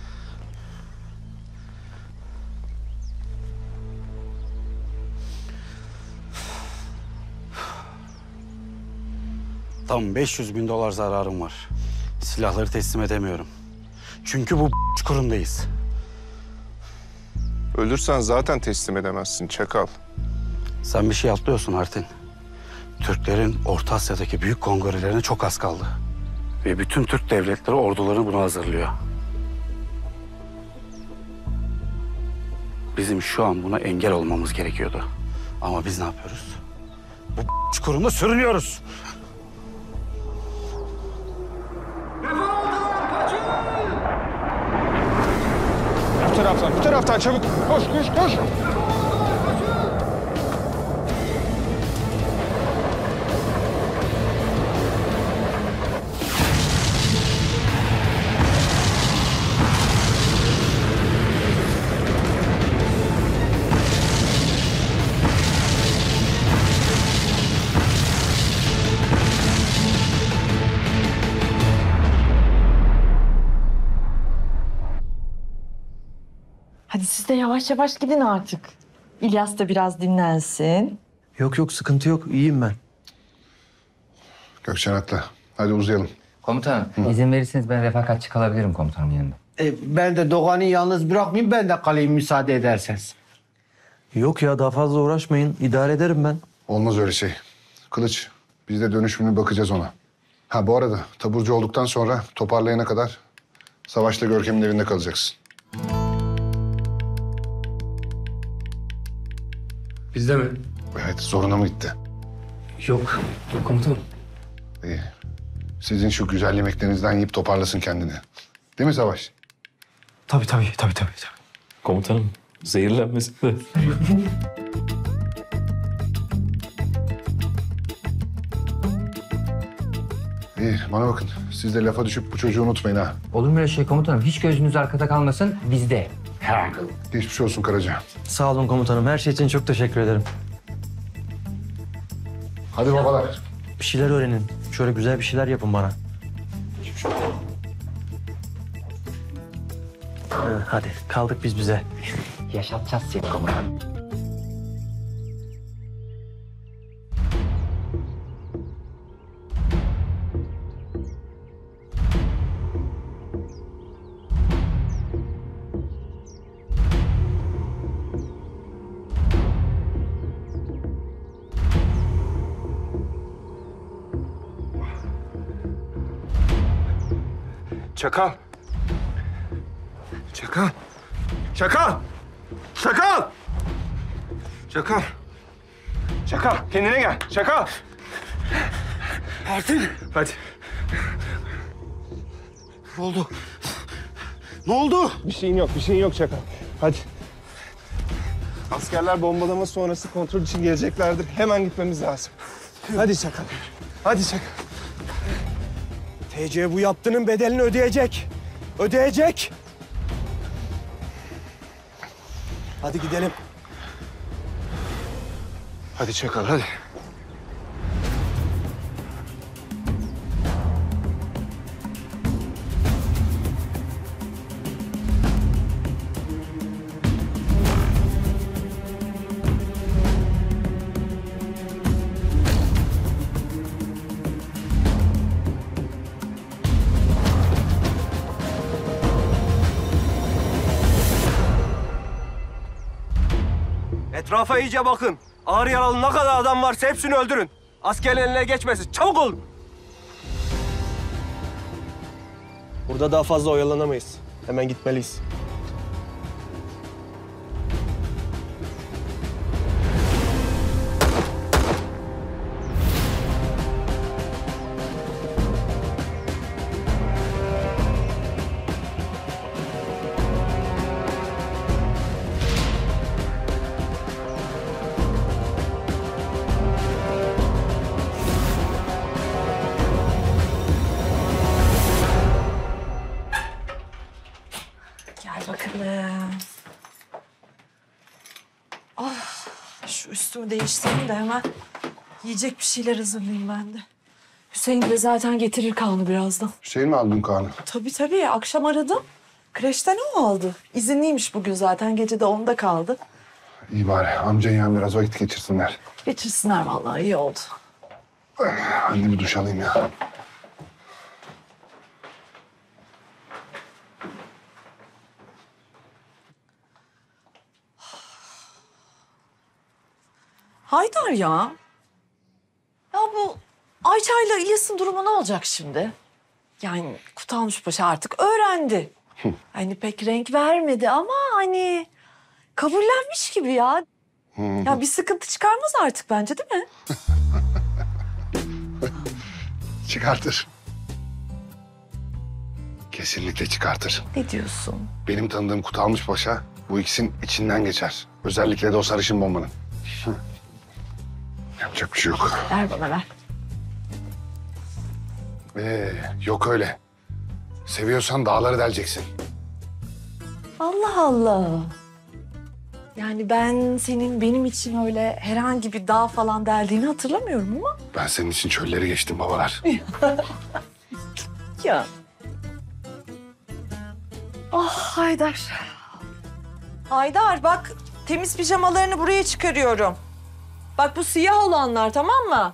Tam beş yüz bin dolar zararım var. Silahları teslim edemiyorum. Çünkü bu çukurundayız. Ölürsen zaten teslim edemezsin çakal. Sen bir şey atlıyorsun Artin. Türklerin Orta Asya'daki büyük kongrelerine çok az kaldı. Ve bütün Türk devletleri ordularını buna hazırlıyor. Bizim şu an buna engel olmamız gerekiyordu. Ama biz ne yapıyoruz? Bu çukurunda sürünüyoruz. Bu taraftan, bu taraftan çabuk. Koş, koş, koş. Hadi siz de yavaş yavaş gidin artık. İlyas da biraz dinlensin. Yok yok sıkıntı yok. İyiyim ben. Gökçen haklı. Hadi uzayalım. Komutanım izin verirseniz ben refakatçi kalabilirim komutanım yanında. E, ben de Doğan'ı yalnız bırakmayayım, ben de kalayım müsaade ederseniz. Yok ya daha fazla uğraşmayın. İdare ederim ben. Olmaz öyle şey. Kılıç, biz de dönüşümlü bakacağız ona. Ha bu arada taburcu olduktan sonra toparlayana kadar Savaş'ta Görkem'in evinde kalacaksın. Bizde mi? Evet, zoruna mı gitti? Yok. Yok komutanım. İyi. Sizin şu güzel yemeklerinizden yiyip toparlasın kendini. Değil mi Savaş? Tabii tabii tabii tabii. tabii. Komutanım zehirlenmesin de. İyi, bana bakın. Siz de lafa düşüp bu çocuğu unutmayın ha. Olur mu öyle şey komutanım? Hiç gözünüz arkada kalmasın bizde. Geçmiş olsun Karaca. Sağ olun komutanım. Her şey için çok teşekkür ederim. Hadi babalar. Bir şeyler öğrenin. Şöyle güzel bir şeyler yapın bana. Ha, hadi kaldık biz bize. Yaşatacağız seni komutanım. Çakal. Çakal. Çakal. Çakal. Çakal. Çakal. Kendine gel. Çakal. Artin. Hadi. Ne oldu? Ne oldu? Bir şeyin yok. Bir şeyin yok Çakal. Hadi. Askerler bombalama sonrası kontrol için geleceklerdir. Hemen gitmemiz lazım. Hadi Çakal. Hadi Çakal. T C bu yaptığının bedelini ödeyecek. Ödeyecek. Hadi gidelim. Hadi Çakal, hadi. Etrafa iyice bakın. Ağır yaralı ne kadar adam varsa hepsini öldürün. Askerin eline geçmesin. Çabuk olun. Burada daha fazla oyalanamayız. Hemen gitmeliyiz. Gel bakalım. Ah, şu üstümü değiştireyim de hemen yiyecek bir şeyler hazırlayayım ben de. Hüseyin de zaten getirir Kaan'ı birazdan. Hüseyin mi aldın Kaan'ı? Tabii tabii. Akşam aradım. Kreşten o aldı. İzinliymiş bugün zaten. Gece de onda kaldı. İyi bari. Amcan yani biraz vakit geçirsinler. Geçirsinler vallahi. İyi oldu. Anne bir duş alayım ya. Haydar ya. Ya bu Ayça'yla İlyas'ın durumu ne olacak şimdi? Yani Kutalmış Paşa artık öğrendi. Hani pek renk vermedi ama hani kabullenmiş gibi ya. Ya bir sıkıntı çıkarmaz artık bence, değil mi? Çıkartır. Kesinlikle çıkartır. Ne diyorsun? Benim tanıdığım Kutalmış Paşa bu ikisinin içinden geçer. Özellikle de o sarışın bombanın. Yapacak bir şey yok. Ver bana ver. Ee, yok öyle. Seviyorsan dağları deleceksin. Allah Allah. Yani ben senin benim için öyle herhangi bir dağ falan deldiğini hatırlamıyorum ama. Ben senin için çölleri geçtim babalar. Ya. Oh Haydar. Haydar bak, temiz pijamalarını buraya çıkarıyorum. Bak bu siyah olanlar, tamam mı?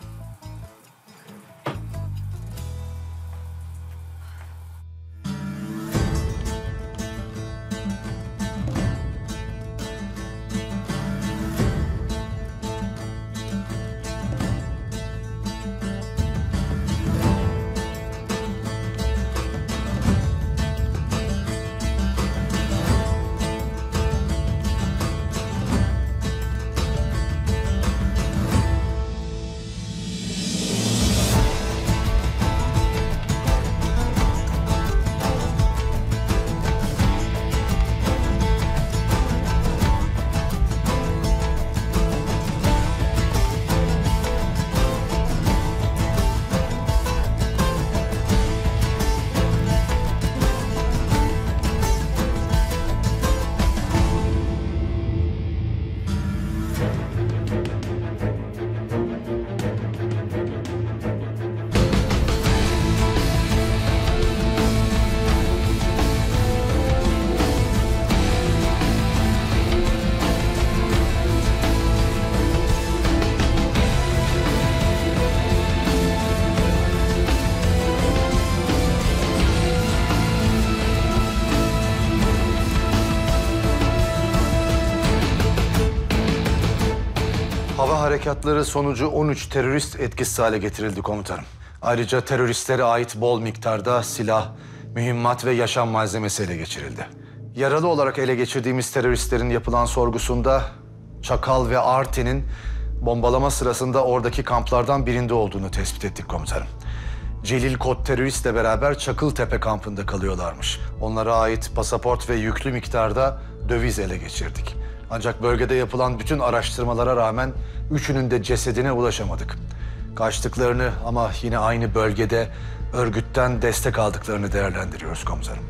Hava harekatları sonucu on üç terörist etkisiz hale getirildi komutanım. Ayrıca teröristlere ait bol miktarda silah, mühimmat ve yaşam malzemesi ele geçirildi. Yaralı olarak ele geçirdiğimiz teröristlerin yapılan sorgusunda Çakal ve Artin'in bombalama sırasında oradaki kamplardan birinde olduğunu tespit ettik komutanım. Celil Kod teröristle beraber Çakıltepe kampında kalıyorlarmış. Onlara ait pasaport ve yüklü miktarda döviz ele geçirdik. Ancak bölgede yapılan bütün araştırmalara rağmen üçünün de cesedine ulaşamadık. Kaçtıklarını ama yine aynı bölgede örgütten destek aldıklarını değerlendiriyoruz komutanım.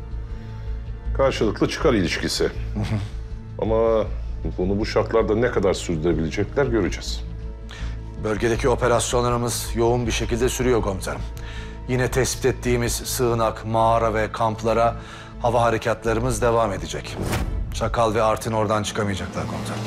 Karşılıklı çıkar ilişkisi. Ama bunu bu şartlarda ne kadar sürdürebilecekler göreceğiz. Bölgedeki operasyonlarımız yoğun bir şekilde sürüyor komutanım. Yine tespit ettiğimiz sığınak, mağara ve kamplara hava harekatlarımız devam edecek. Çakal ve Artin oradan çıkamayacaklar komutanım.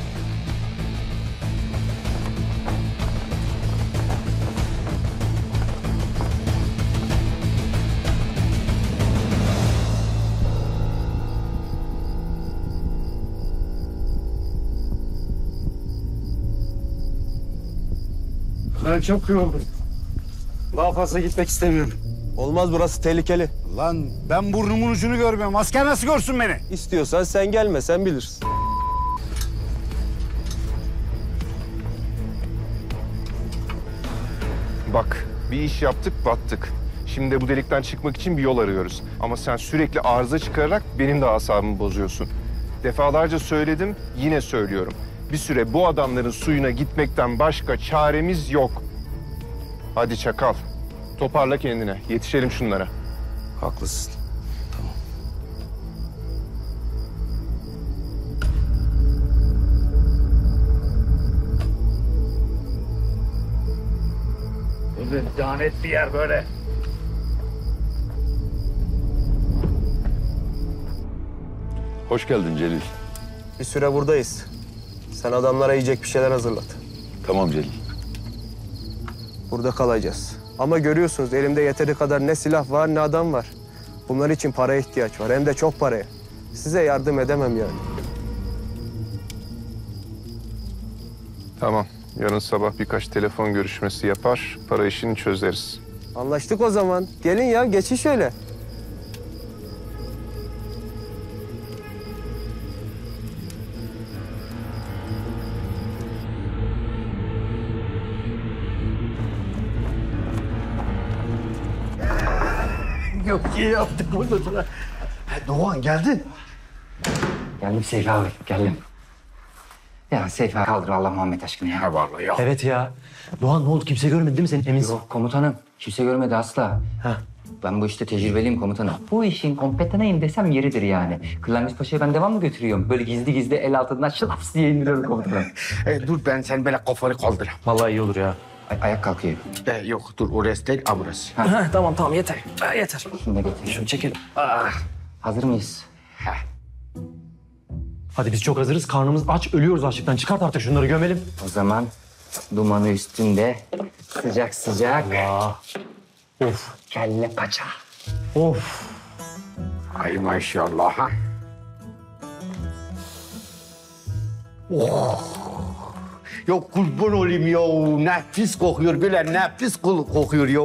Ben çok yoruldum. Daha fazla gitmek istemiyorum. Olmaz, burası tehlikeli. Lan ben burnumun ucunu görmüyorum. Asker nasıl görsün beni? İstiyorsan sen gelme, sen bilirsin. Bak, bir iş yaptık, battık. Şimdi de bu delikten çıkmak için bir yol arıyoruz. Ama sen sürekli arıza çıkararak benim de asabımı bozuyorsun. Defalarca söyledim, yine söylüyorum. Bir süre bu adamların suyuna gitmekten başka çaremiz yok. Hadi Çakal, toparla kendine. Yetişelim şunlara. Haklısın. Tamam. Böyle lanet bir yer böyle. Hoş geldin Celil. Bir süre buradayız. Sen adamlara yiyecek bir şeyler hazırlat. Tamam Celil. Burada kalacağız. Ama görüyorsunuz elimde yeteri kadar ne silah var ne adam var. Bunlar için paraya ihtiyaç var, hem de çok paraya. Size yardım edemem yani. Tamam, yarın sabah birkaç telefon görüşmesi yapar, para işini çözeriz. Anlaştık o zaman. Gelin ya, geçin şöyle. Yok iyi yaptık burada sana. Doğan geldin. Geldim Seyfi abi, geldim. Ya Seyfi abi kaldır Allah Muhammed aşkına ya. vallahi ya. Evet ya. Doğan ne oldu? Kimse görmedi değil mi senin eminsin? Yok komutanım, kimse görmedi asla. Ha. Ben bu işte tecrübeliyim komutanım. Bu işin kompetanıyım desem yeridir yani. Kırlangıç Paşa'yı ben devamlı götürüyorum. Böyle gizli gizli el altından şılaps diye indiriyorum komutanım. E, dur ben sen böyle kafanı kaldır. Vallahi iyi olur ya. Ay, ayak kalkıyor. E, yok dur orası değil ha burası. Ha, tamam tamam yeter. Ha, yeter. Şunu da getir. Şunu çekelim. Ah, hazır mıyız? Hadi biz çok hazırız. Karnımız aç. Ölüyoruz açlıktan. Çıkart artık şunları gömelim. O zaman dumanı üstünde sıcak sıcak. Allah. Of. Kelle paça. Of. Ay maşallah ha. Oh. Yok kurban olayım ya. Nefis kokuyor böyle nefis kokuyor ya.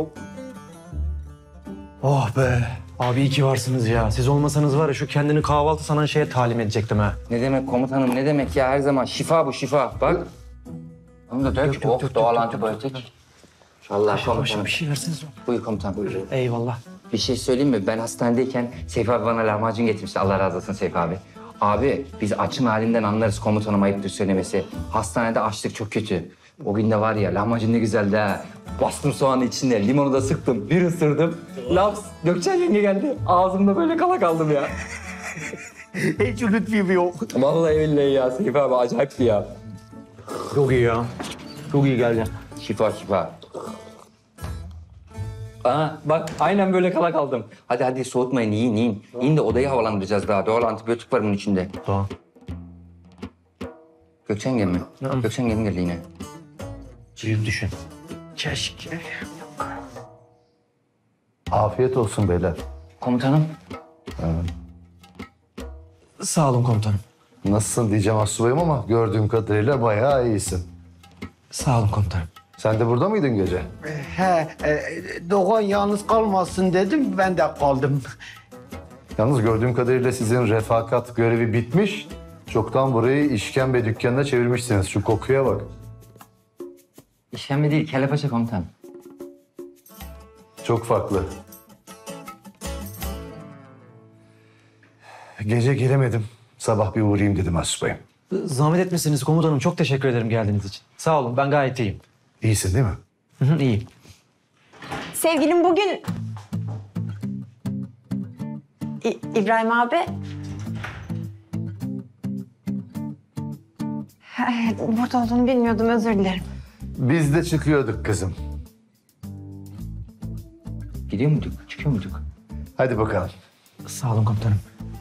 Oh be. Abi iyi ki varsınız ya. Siz olmasanız var ya şu kendini kahvaltı sanan şeye talim edecektim ha. Ne demek komutanım ne demek ya her zaman şifa bu şifa bak. Onu da dök. Oh doğal antibiyotik. Allah komutanım. Bir şey verseniz. Buyur komutan. Buyur. Eyvallah. Bir şey söyleyeyim mi? Ben hastanedeyken Seyfi abi bana lahmacun getirmişti. Allah razı olsun Seyfi abi. Abi biz açın halinden anlarız komutanım ayıptır söylemesi. Hastanede açlık çok kötü. O gün de var ya lahmacun ne güzeldi ha. Bastım soğanı içinde, limonu da sıktım. Bir ısırdım. Laps, Gökçen yenge geldi. Ağzımda böyle kala kaldım ya. Hiç unutmayayım yok. Vallahi billahi ya Seyfi abi acayipti ya. Çok iyi ya. Çok iyi geldi. Şifa şifa. Aa bak aynen böyle kala kaldım. Hadi hadi soğutmayın yiyin yiyin. Yiyin de odayı havalandıracağız daha. Doğal antibiyotik var bunun içinde. Tamam. Gökçengen mi? Tamam. Gökçengen geldi yine. Büyük düşün. Keşke. Afiyet olsun beyler. Komutanım. Sağ olun komutanım. Nasılsın diyeceğim astsubayım ama gördüğüm kadarıyla bayağı iyisin. Sağ olun komutanım. Sen de burada mıydın gece? He, e, Doğan yalnız kalmasın dedim ben de kaldım. Yalnız gördüğüm kadarıyla sizin refakat görevi bitmiş. Çoktan burayı işkembe dükkanına çevirmişsiniz. Şu kokuya bak. İşkembe değil kelle paça komutan. Çok farklı. Gece gelemedim. Sabah bir uğrayayım dedim astsubayım. Zahmet etmesiniz komutanım. Çok teşekkür ederim geldiğiniz için. Sağ olun ben gayet iyiyim. İyisin değil mi? Hı hı, iyiyim. Sevgilim bugün... İ- İbrahim abi... Ha, burada olduğunu bilmiyordum, özür dilerim. Biz de çıkıyorduk kızım. Gidiyor muyduk? Çıkıyor muyduk? Hadi bakalım. Sağ olun komutanım.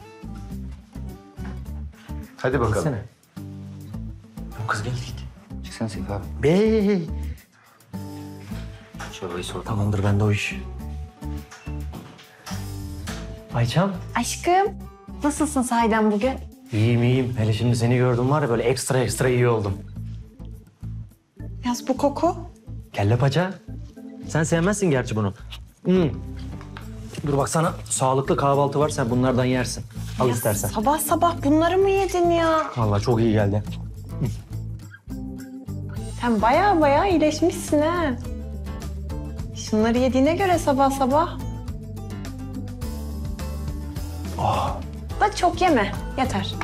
Hadi bakalım. Gitsene. O kız geldi gitti. Çıksana Seyfi abi. Be. Çorbayı sor. Tamamdır bende o iş. Ayçam. Aşkım, nasılsın sahiden bugün? İyiyim iyiyim. Hele şimdi seni gördüm var ya böyle ekstra ekstra iyi oldum. Yaz bu koku. Kelle paça. Sen sevmezsin gerçi bunu. Hmm. Dur bak sana sağlıklı kahvaltı var sen bunlardan yersin. Al Ya istersen. Sabah sabah bunları mı yedin ya? Vallahi çok iyi geldi. Sen baya baya iyileşmişsin ha. Şunları yediğine göre sabah sabah. Oh. Da çok yeme, yeter.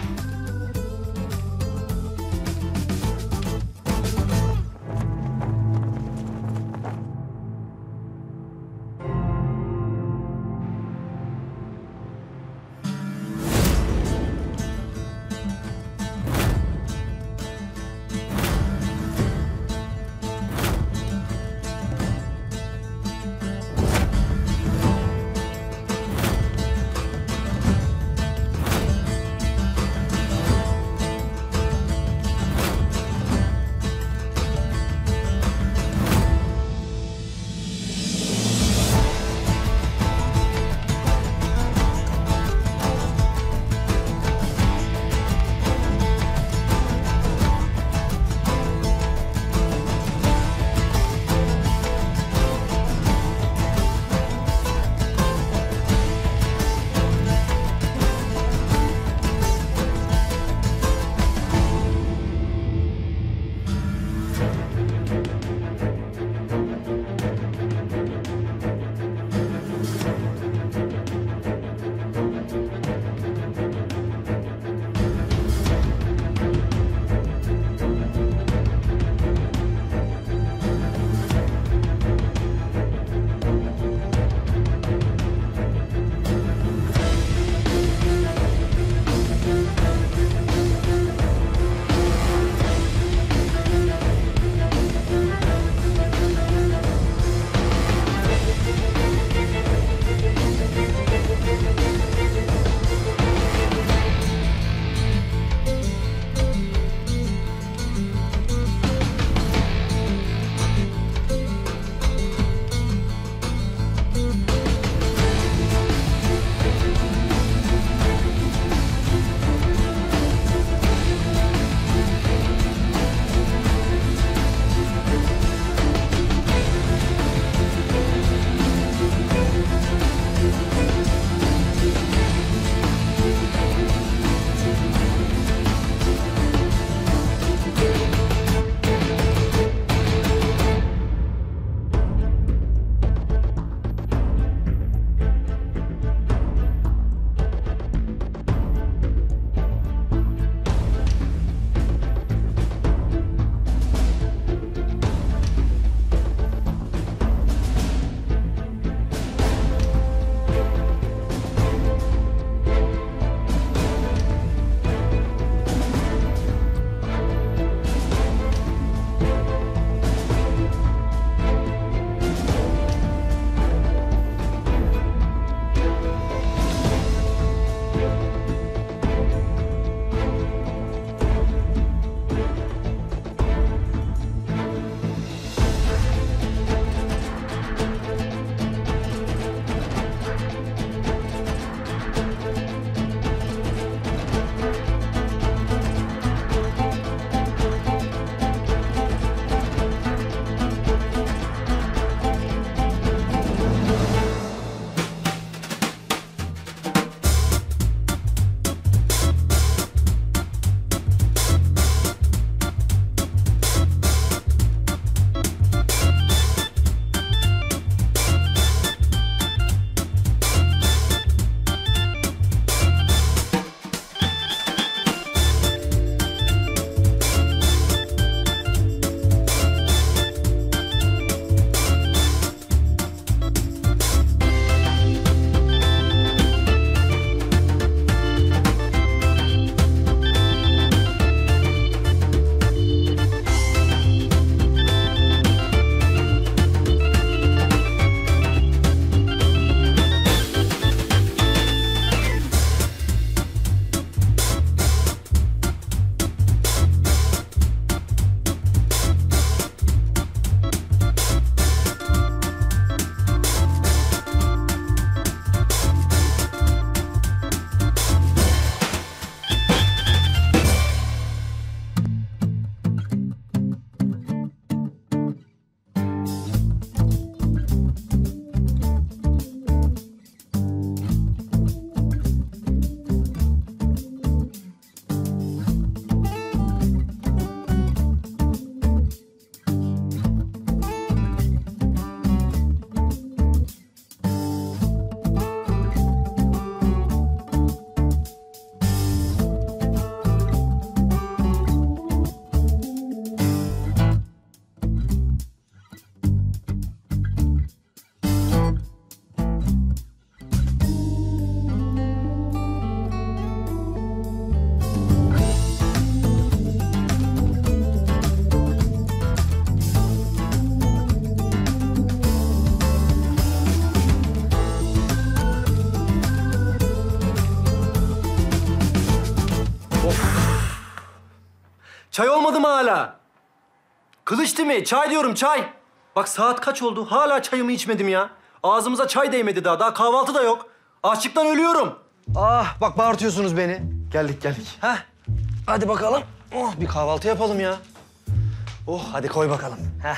Çay olmadı mı hala? Kılıç değil mi? Çay diyorum, çay. Bak saat kaç oldu? Hala çayımı içmedim ya. Ağzımıza çay değmedi daha. Daha kahvaltı da yok. Açlıktan ölüyorum. Ah bak bağırtıyorsunuz beni. Geldik geldik. Heh. Hadi bakalım. Oh, bir kahvaltı yapalım ya. Oh, hadi koy bakalım. Heh.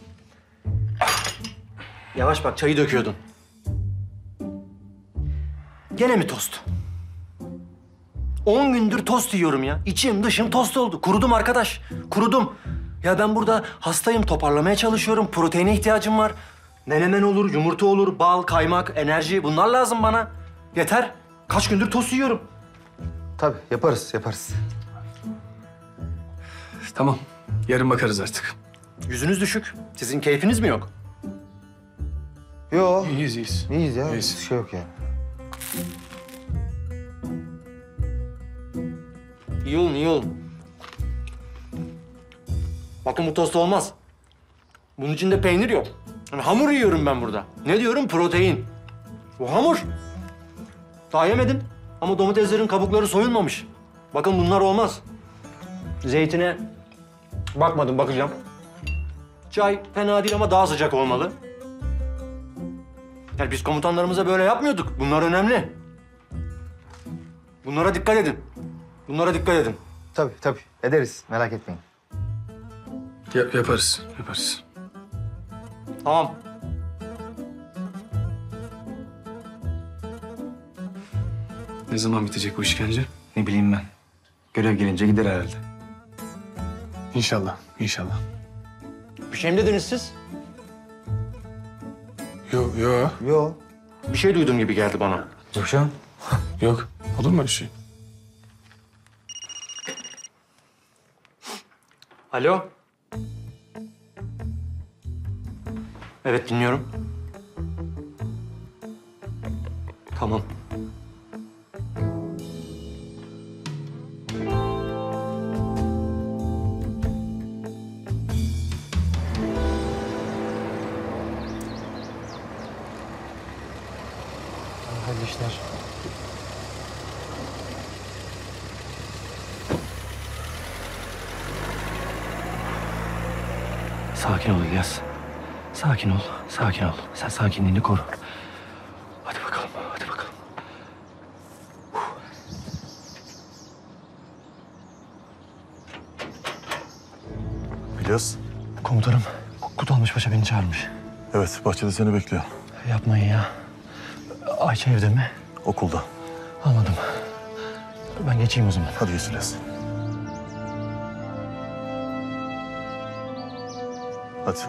Yavaş bak, çayı döküyordun. Gene mi tost? On gündür tost yiyorum ya. İçim dışım tost oldu. Kurudum arkadaş. Kurudum. Ya ben burada hastayım, toparlamaya çalışıyorum. Proteine ihtiyacım var. Menemen olur, yumurta olur, bal, kaymak, enerji. Bunlar lazım bana. Yeter. Kaç gündür tost yiyorum. Tabii yaparız, yaparız. Tamam. Yarın bakarız artık. Yüzünüz düşük. Sizin keyfiniz mi yok? Yo. İyiyiz, iyiyiz. İyiyiz ya. İyiyiz. Bir şey yok ya. İyi olun, iyi olun. Bakın bu tost olmaz. Bunun içinde peynir yok. Yani hamur yiyorum ben burada. Ne diyorum? Protein. Bu hamur. Daha yemedim. Ama domateslerin kabukları soyulmamış. Bakın bunlar olmaz. Zeytine bakmadım, bakacağım. Çay fena değil ama daha sıcak olmalı. Yani biz komutanlarımıza böyle yapmıyorduk. Bunlar önemli. Bunlara dikkat edin. Bunlara dikkat edin. Tabii tabii ederiz, merak etmeyin. Yap, yaparız, yaparız. Tamam. Ne zaman bitecek bu işkence? Ne bileyim ben. Görev gelince gider herhalde. İnşallah, inşallah. Bir şey mi dediniz siz? Yok, yok. Yok. Bir şey duydum gibi geldi bana. Coşan. Yok. Olur mu öyle şey? Alo. Evet, dinliyorum. Tamam. Hayırlı işler. Sakin ol İlyas. Sakin ol, sakin ol. Sen sakinliğini koru. Hadi bakalım, hadi bakalım. İlyas. Komutanım, Kutalmış Paşa beni çağırmış. Evet, bahçede seni bekliyor. Yapmayın ya. Ayça evde mi? Okulda. Anladım. Ben geçeyim o zaman. Hadi geç İlyas. Hadi.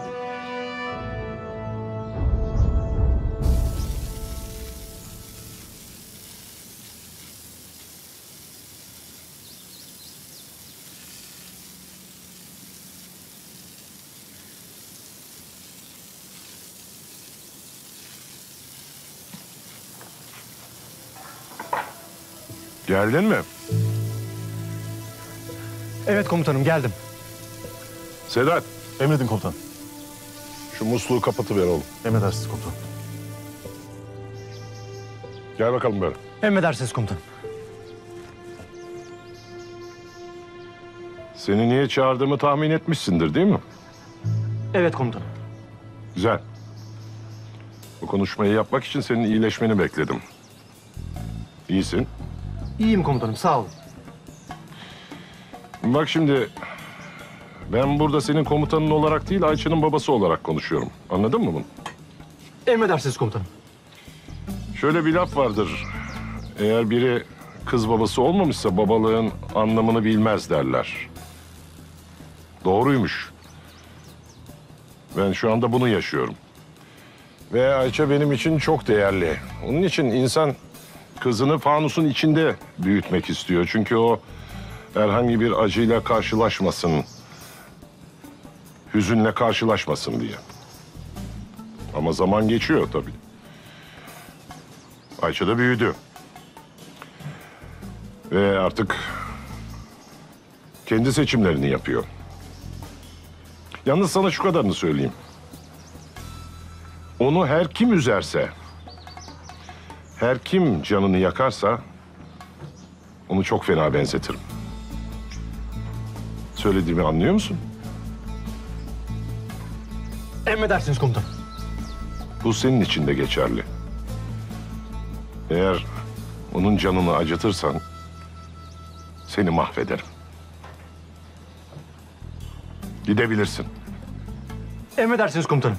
Geldin mi? Evet komutanım, geldim. Sedat. Emredin komutan. Şu musluğu kapatıver oğlum. Emredersiniz komutan. Gel bakalım böyle. Emredersiniz komutanım. Seni niye çağırdığımı tahmin etmişsindir değil mi? Evet komutanım. Güzel. Bu konuşmayı yapmak için senin iyileşmeni bekledim. İyisin. İyiyim komutanım, sağ olun. Bak şimdi, ben burada senin komutanın olarak değil, Ayça'nın babası olarak konuşuyorum. Anladın mı bunu? Emredersiniz komutanım. Şöyle bir laf vardır. Eğer biri kız babası olmamışsa babalığın anlamını bilmez derler. Doğruymuş. Ben şu anda bunu yaşıyorum. Ve Ayça benim için çok değerli. Onun için insan kızını fanusun içinde büyütmek istiyor. Çünkü o herhangi bir acıyla karşılaşmasın, hüzünle karşılaşmasın diye. Ama zaman geçiyor tabii. Ayça da büyüdü. Ve artık kendi seçimlerini yapıyor. Yalnız sana şu kadarını söyleyeyim. Onu her kim üzerse, her kim canını yakarsa onu çok fena benzetirim. Söylediğimi anlıyor musun? Emredersiniz komutanım. Bu senin için de geçerli. Eğer onun canını acıtırsan seni mahvederim. Gidebilirsin. Emredersiniz komutanım.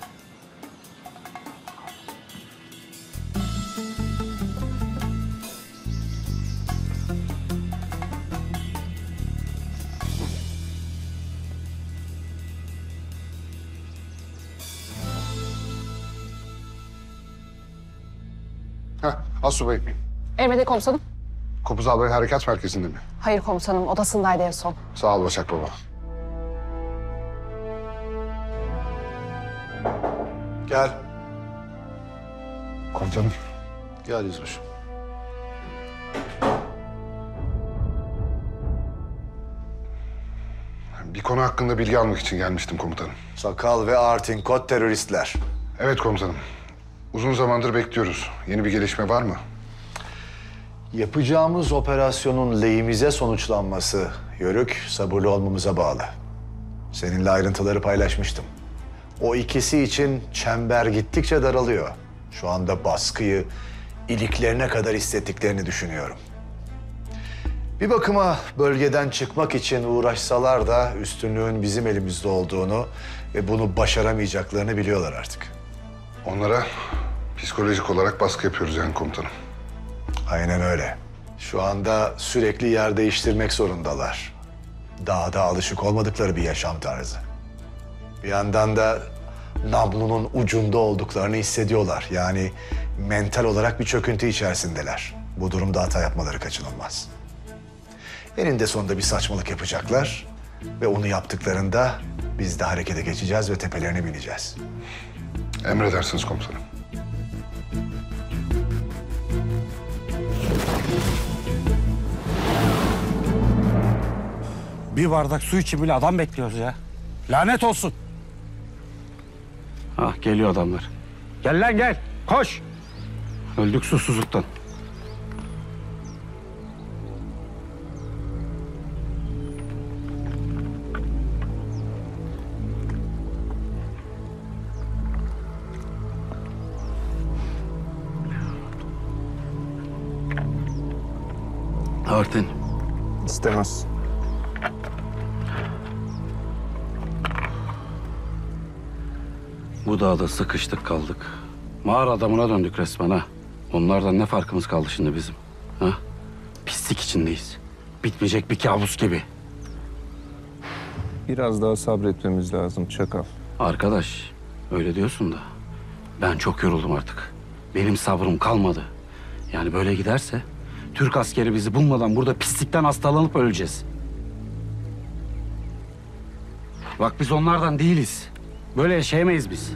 Heh, Asubayım. Emrede komutanım. Kopuz Albay Harekat Merkezi'nde mi? Hayır komutanım, odasındaydı en son. Sağ ol Başak Baba. Gel. Komutanım. Gel yüzbaşım. Bir konu hakkında bilgi almak için gelmiştim komutanım. Sakal ve Artin kod teröristler. Evet komutanım. Uzun zamandır bekliyoruz. Yeni bir gelişme var mı? Yapacağımız operasyonun lehimize sonuçlanması, Yörük, sabırlı olmamıza bağlı. Seninle ayrıntıları paylaşmıştım. O ikisi için çember gittikçe daralıyor. Şu anda baskıyı iliklerine kadar hissettiklerini düşünüyorum. Bir bakıma bölgeden çıkmak için uğraşsalar da üstünlüğün bizim elimizde olduğunu ve bunu başaramayacaklarını biliyorlar artık. Onlara psikolojik olarak baskı yapıyoruz yani komutanım. Aynen öyle. Şu anda sürekli yer değiştirmek zorundalar. Daha da alışık olmadıkları bir yaşam tarzı. Bir yandan da namlunun ucunda olduklarını hissediyorlar. Yani mental olarak bir çöküntü içerisindeler. Bu durumda hata yapmaları kaçınılmaz. Eninde sonunda bir saçmalık yapacaklar ve onu yaptıklarında biz de harekete geçeceğiz ve tepelerine bineceğiz. Emredersiniz komutanım. Bir bardak su için bile adam bekliyoruz ya. Lanet olsun. Ah geliyor adamlar. Gel lan gel. Koş. Öldük susuzluktan. Artin. İstemez. Bu dağda sıkıştık kaldık. Mağara adamına döndük resmen ha. Onlardan ne farkımız kaldı şimdi bizim? Ha? Pislik içindeyiz. Bitmeyecek bir kabus gibi. Biraz daha sabretmemiz lazım Çakal. Arkadaş öyle diyorsun da ben çok yoruldum artık. Benim sabrım kalmadı. Yani böyle giderse Türk askeri bizi bulmadan burada pislikten hastalanıp öleceğiz. Bak biz onlardan değiliz. Böyle yaşayamayız biz.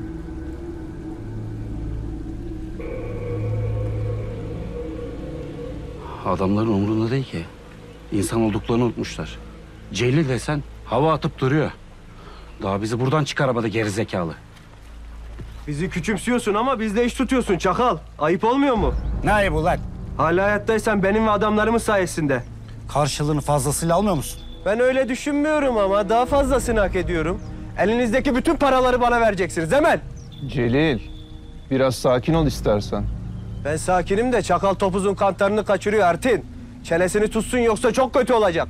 Adamların umurunda değil ki. İnsan olduklarını unutmuşlar. Celil desen hava atıp duruyor. Daha bizi buradan çıkaramadı gerizekalı. Bizi küçümsüyorsun ama bizle iş tutuyorsun çakal. Ayıp olmuyor mu? Ne ayıbı lan? Hala hayattaysan benim ve adamlarımın sayesinde. Karşılığını fazlasıyla almıyor musun? Ben öyle düşünmüyorum ama daha fazlasını hak ediyorum. Elinizdeki bütün paraları bana vereceksiniz hemen. Celil, biraz sakin ol istersen. Ben sakinim de çakal topuzun kantarını kaçırıyor Artin. Çenesini tutsun yoksa çok kötü olacak.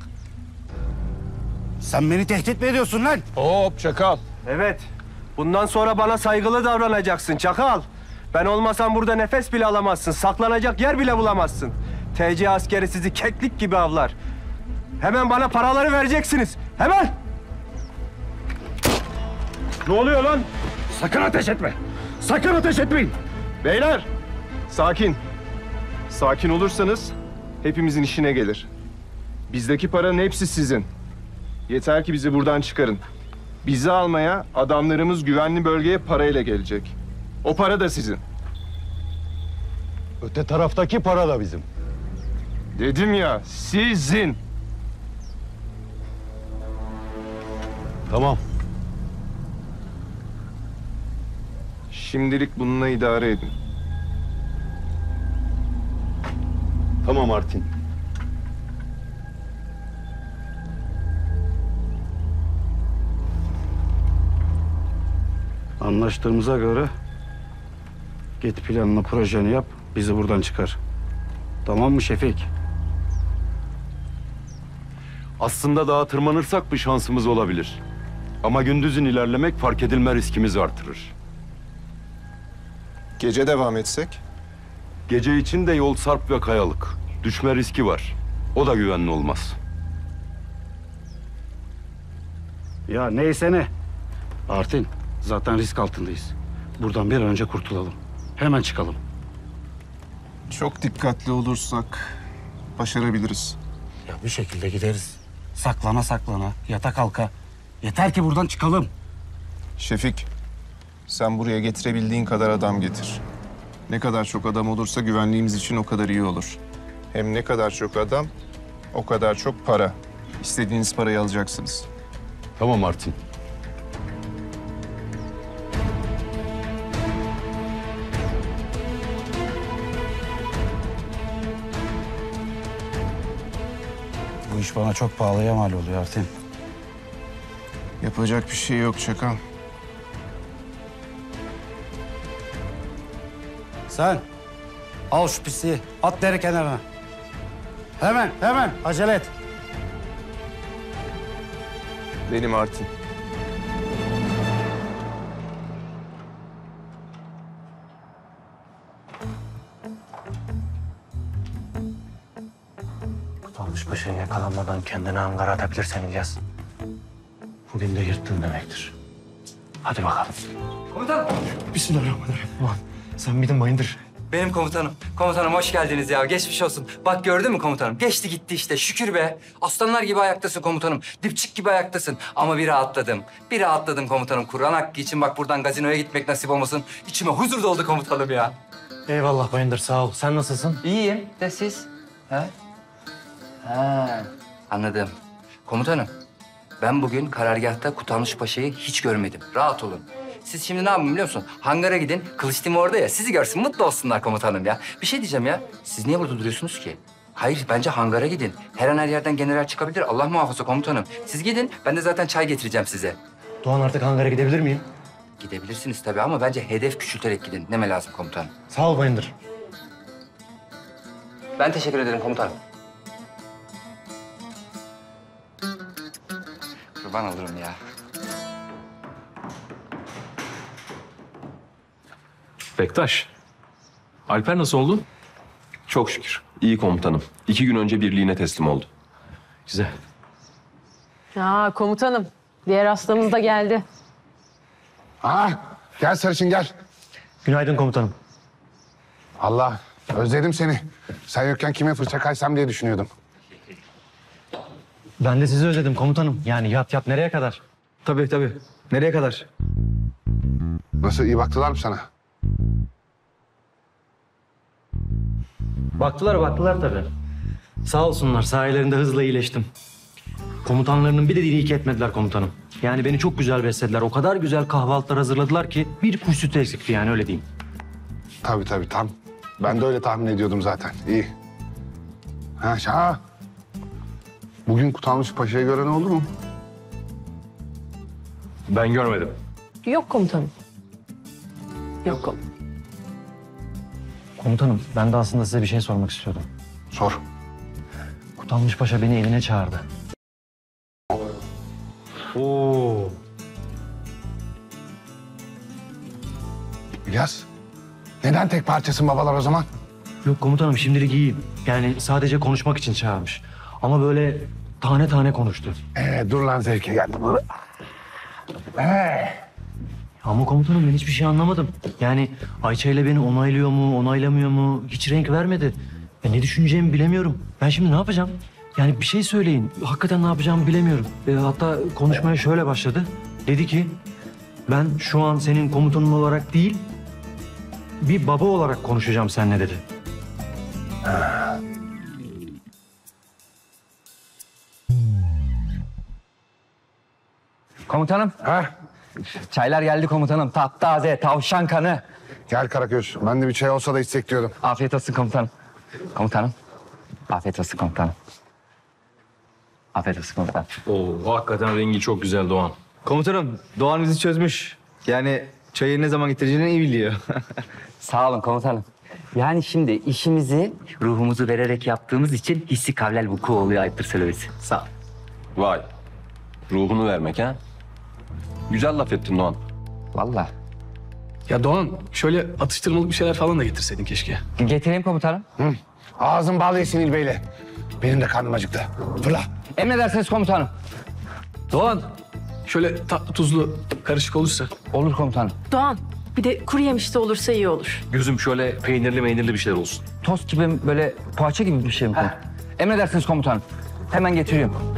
Sen beni tehdit mi ediyorsun lan? Hop Çakal. Evet. Bundan sonra bana saygılı davranacaksın çakal. Ben olmasam burada nefes bile alamazsın. Saklanacak yer bile bulamazsın. T C askeri sizi keklik gibi avlar. Hemen bana paraları vereceksiniz. Hemen! Ne oluyor lan? Sakın ateş etme. Sakın ateş etmeyin. Beyler, sakin. Sakin olursanız hepimizin işine gelir. Bizdeki paranın hepsi sizin. Yeter ki bizi buradan çıkarın. Bizi almaya adamlarımız güvenli bölgeye parayla gelecek. O para da sizin. Öte taraftaki para da bizim. Dedim ya, sizin. Tamam. Şimdilik bununla idare edin. Tamam Artin. Anlaştığımıza göre git planını, projeni yap, bizi buradan çıkar. Tamam mı Şefik? Aslında dağa tırmanırsak bir şansımız olabilir. Ama gündüzün ilerlemek fark edilme riskimizi artırır. Gece devam etsek? Gece için de yol sarp ve kayalık. Düşme riski var. O da güvenli olmaz. Ya neyse ne. Artin, zaten risk altındayız. Buradan bir an önce kurtulalım. Hemen çıkalım. Çok dikkatli olursak başarabiliriz. Ya bir şekilde gideriz. Saklana saklana, yata kalka. Yeter ki buradan çıkalım. Şefik, sen buraya getirebildiğin kadar adam getir. Ne kadar çok adam olursa güvenliğimiz için o kadar iyi olur. Hem ne kadar çok adam, o kadar çok para. İstediğiniz parayı alacaksınız. Tamam Artin. Bu iş bana çok pahalıya mal oluyor Artin. Yapacak bir şey yok Çakal. Sen al şu pisliği, at dere kenarına. Hemen, hemen, acele et. Benim Artin. Kutalmış Paşa'ya yakalanmadan kendini hangara atabilirsen İlyas, bugün de yırttın demektir. Hadi bakalım. Komutanım. Bismillahirrahmanirrahim. Ulan sen miydin Bayındır? Benim komutanım. Komutanım hoş geldiniz ya. Geçmiş olsun. Bak gördün mü komutanım? Geçti gitti işte. Şükür be. Aslanlar gibi ayaktasın komutanım. Dipçik gibi ayaktasın. Ama bir rahatladım. Bir rahatladım komutanım. Kur'an hakkı için bak buradan gazinoya gitmek nasip olmasın. İçime huzur doldu komutanım ya. Eyvallah Bayındır, sağ ol. Sen nasılsın? İyiyim. De siz? Ha? Ha. Anladım. Komutanım. Ben bugün karargahta Kutalmış Paşa'yı hiç görmedim. Rahat olun. Siz şimdi ne yapın biliyor musun? Hangara gidin. Kılıç Timi orada ya. Sizi görsün. Mutlu olsunlar komutanım ya. Bir şey diyeceğim ya. Siz niye burada duruyorsunuz ki? Hayır, bence hangara gidin. Her an her yerden general çıkabilir. Allah muhafaza komutanım. Siz gidin. Ben de zaten çay getireceğim size. Doğan artık hangara gidebilir miyim? Gidebilirsiniz tabii ama bence hedef küçülterek gidin. Neme lazım komutanım? Sağ ol Bayındır. Ben teşekkür ederim komutanım. Kurban olurum ya. Bektaş, Alper nasıl oldu? Çok şükür. İyi komutanım. İki gün önce birliğine teslim oldu. Güzel. Ya komutanım, diğer hastamız da geldi. Ha, gel Sarışın gel. Günaydın komutanım. Allah, özledim seni. Sen yokken kime fırça kaysam diye düşünüyordum. Ben de sizi özledim komutanım. Yani yat yat nereye kadar? Tabii tabii. Nereye kadar? Nasıl, iyi baktılar mı sana? Baktılar baktılar tabii. Sağ olsunlar, sayelerinde hızla iyileştim. Komutanlarının bir dediğini iki etmediler komutanım. Yani beni çok güzel beslediler. O kadar güzel kahvaltılar hazırladılar ki bir kuş sütü eksikti yani, öyle diyeyim. Tabii tabii, tam. Ben de öyle tahmin ediyordum zaten. İyi. Ha, şah. Bugün Kutalmış Paşa'yı gören oldu mu? Ben görmedim. Yok komutanım. Yok komutanım. Komutanım, ben de aslında size bir şey sormak istiyordum. Sor. Kutalmış Paşa beni evine çağırdı. Oo. İlyas, neden tek parçasın babalar o zaman? Yok komutanım, şimdilik iyiyim. Yani sadece konuşmak için çağırmış. Ama böyle tane tane konuştu. Ee, dur lan zevke geldi. Ee. Ama komutanım ben hiçbir şey anlamadım. Yani Ayça ile beni onaylıyor mu, onaylamıyor mu? Hiç renk vermedi. Ya ne düşüneceğimi bilemiyorum. Ben şimdi ne yapacağım? Yani bir şey söyleyin. Hakikaten ne yapacağımı bilemiyorum. E, hatta konuşmaya şöyle başladı. Dedi ki, ben şu an senin komutanın olarak değil, bir baba olarak konuşacağım seninle dedi. Komutanım. Ha? Çaylar geldi komutanım. Taptaze, tavşan kanı. Gel Karaköz. Ben de bir çay olsa da içsek diyordum. Afiyet olsun komutanım. Komutanım. Afiyet olsun komutanım. Afiyet olsun komutanım. Oo, hakikaten rengi çok güzel Doğan. Komutanım, Doğan bizi çözmüş. Yani çayı ne zaman getireceğini iyi biliyor. Sağ olun komutanım. Yani şimdi işimizi ruhumuzu vererek yaptığımız için hissi kavlel vuku oluyor ayıptır söylemesi. Sağ ol. Vay. Ruhunu vermek ha? Güzel laf ettin Doğan. Vallahi. Ya Doğan, şöyle atıştırmalık bir şeyler falan da getirseydin keşke. Getireyim komutanım. Hı. Ağzın bağlı yesin İl Bey'le. Benim de karnım acıktı. Fırla. Emredersiniz komutanım. Doğan, şöyle tatlı tuzlu karışık olursa. Olur komutanım. Doğan, bir de kuru yemiş de olursa iyi olur. Gözüm şöyle peynirli meynirli bir şeyler olsun. Tost gibi böyle poğaça gibi bir şey mi? komutanım? Emredersiniz komutanım. Hemen getiriyorum.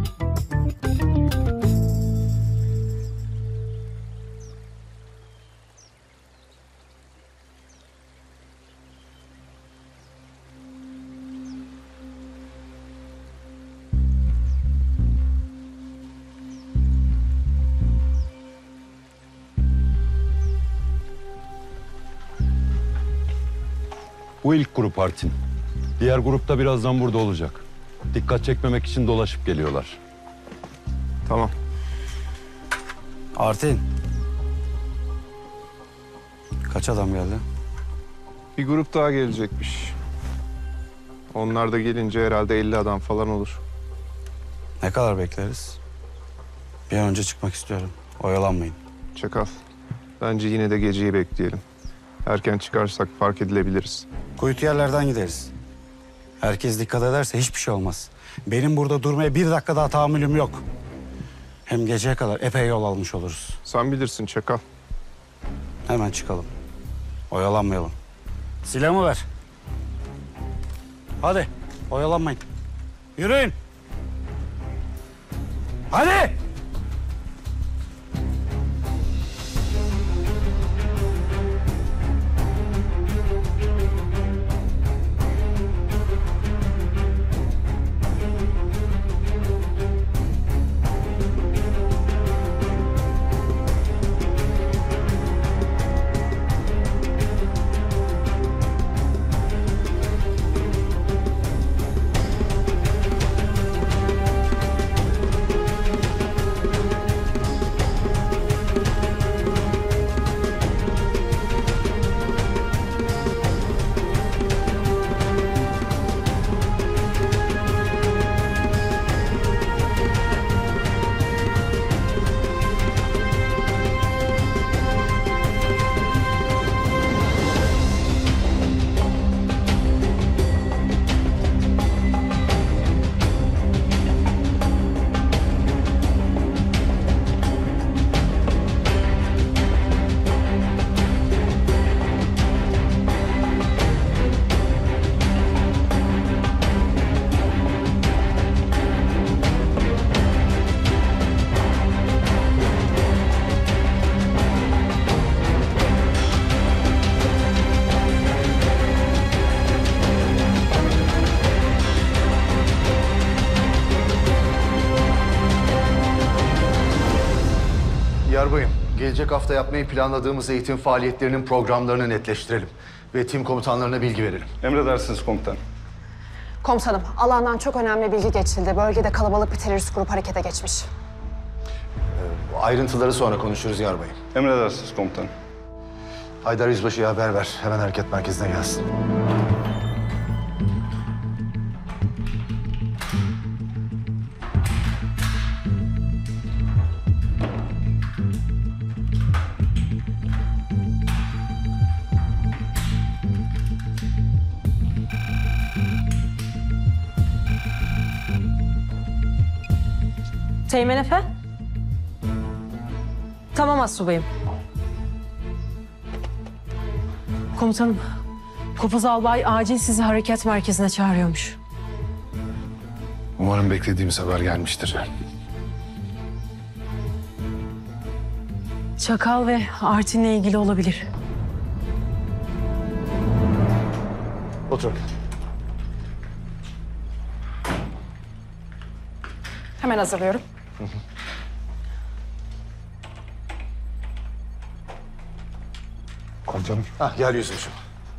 Bu ilk grup Artin. Diğer grup da birazdan burada olacak. Dikkat çekmemek için dolaşıp geliyorlar. Tamam. Artin. Kaç adam geldi? Bir grup daha gelecekmiş. Onlar da gelince herhalde elli adam falan olur. Ne kadar bekleriz? Bir an önce çıkmak istiyorum. Oyalanmayın. Çakal. Bence yine de geceyi bekleyelim. Erken çıkarsak fark edilebiliriz. Kuytu yerlerden gideriz. Herkes dikkat ederse hiçbir şey olmaz. Benim burada durmaya bir dakika daha tahammülüm yok. Hem geceye kadar epey yol almış oluruz. Sen bilirsin Çakal. Hemen çıkalım. Oyalanmayalım. Silahımı ver. Hadi oyalanmayın. Yürüyün. Hadi. Yarbayım, gelecek hafta yapmayı planladığımız eğitim faaliyetlerinin programlarını netleştirelim ve tim komutanlarına bilgi verelim. Emredersiniz komutan. Komutanım, alandan çok önemli bilgi geçildi. Bölgede kalabalık bir terörist grup harekete geçmiş. Ayrıntıları sonra konuşuruz Yarbayım. Emredersiniz komutan. Haydar Yüzbaşı'ya haber ver, hemen hareket merkezine gelsin. Teğmen Efe. Tamam astsubayım. Komutanım, Kopuz Albay acil sizi harekat merkezine çağırıyormuş. Umarım beklediğimiz haber gelmiştir. Çakal ve Artin'le ilgili olabilir. Otur. Hemen hazırlıyorum. Hı hı. Komutanım. Hah, gel Yüzbaşım.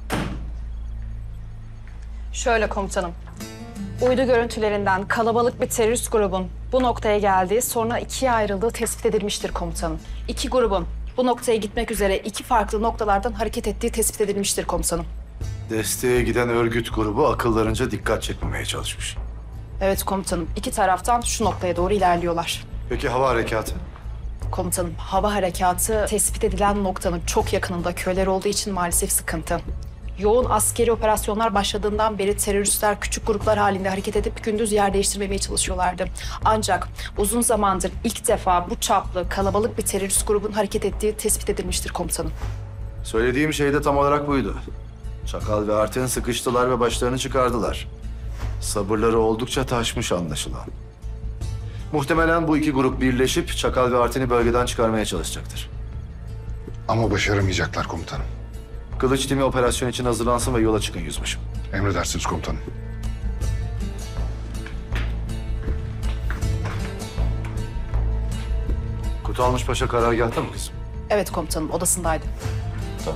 Şöyle komutanım. Uydu görüntülerinden kalabalık bir terörist grubun bu noktaya geldiği, sonra ikiye ayrıldığı tespit edilmiştir komutanım. İki grubun Bu noktaya gitmek üzere iki farklı noktalardan hareket ettiği tespit edilmiştir komutanım. Desteğe giden örgüt grubu akıllarınca dikkat çekmemeye çalışmış. Evet komutanım, iki taraftan şu noktaya doğru ilerliyorlar. Peki hava harekatı? Komutanım, hava harekatı tespit edilen noktanın çok yakınında köyler olduğu için maalesef sıkıntı. Yoğun askeri operasyonlar başladığından beri teröristler küçük gruplar halinde hareket edip gündüz yer değiştirmemeye çalışıyorlardı. Ancak uzun zamandır ilk defa bu çaplı kalabalık bir terörist grubun hareket ettiği tespit edilmiştir komutanım. Söylediğim şey de tam olarak buydu. Çakal ve Artin sıkıştılar ve başlarını çıkardılar. Sabırları oldukça taşmış anlaşılan. Muhtemelen bu iki grup birleşip Çakal ve Artin'i bölgeden çıkarmaya çalışacaktır. Ama başaramayacaklar komutanım. Kılıç timi operasyon için hazırlansın ve yola çıkın yüzbaşım. Emredersiniz komutanım. Kutalmış Paşa karargâhta mı kızım? Evet komutanım, odasındaydı. Tamam.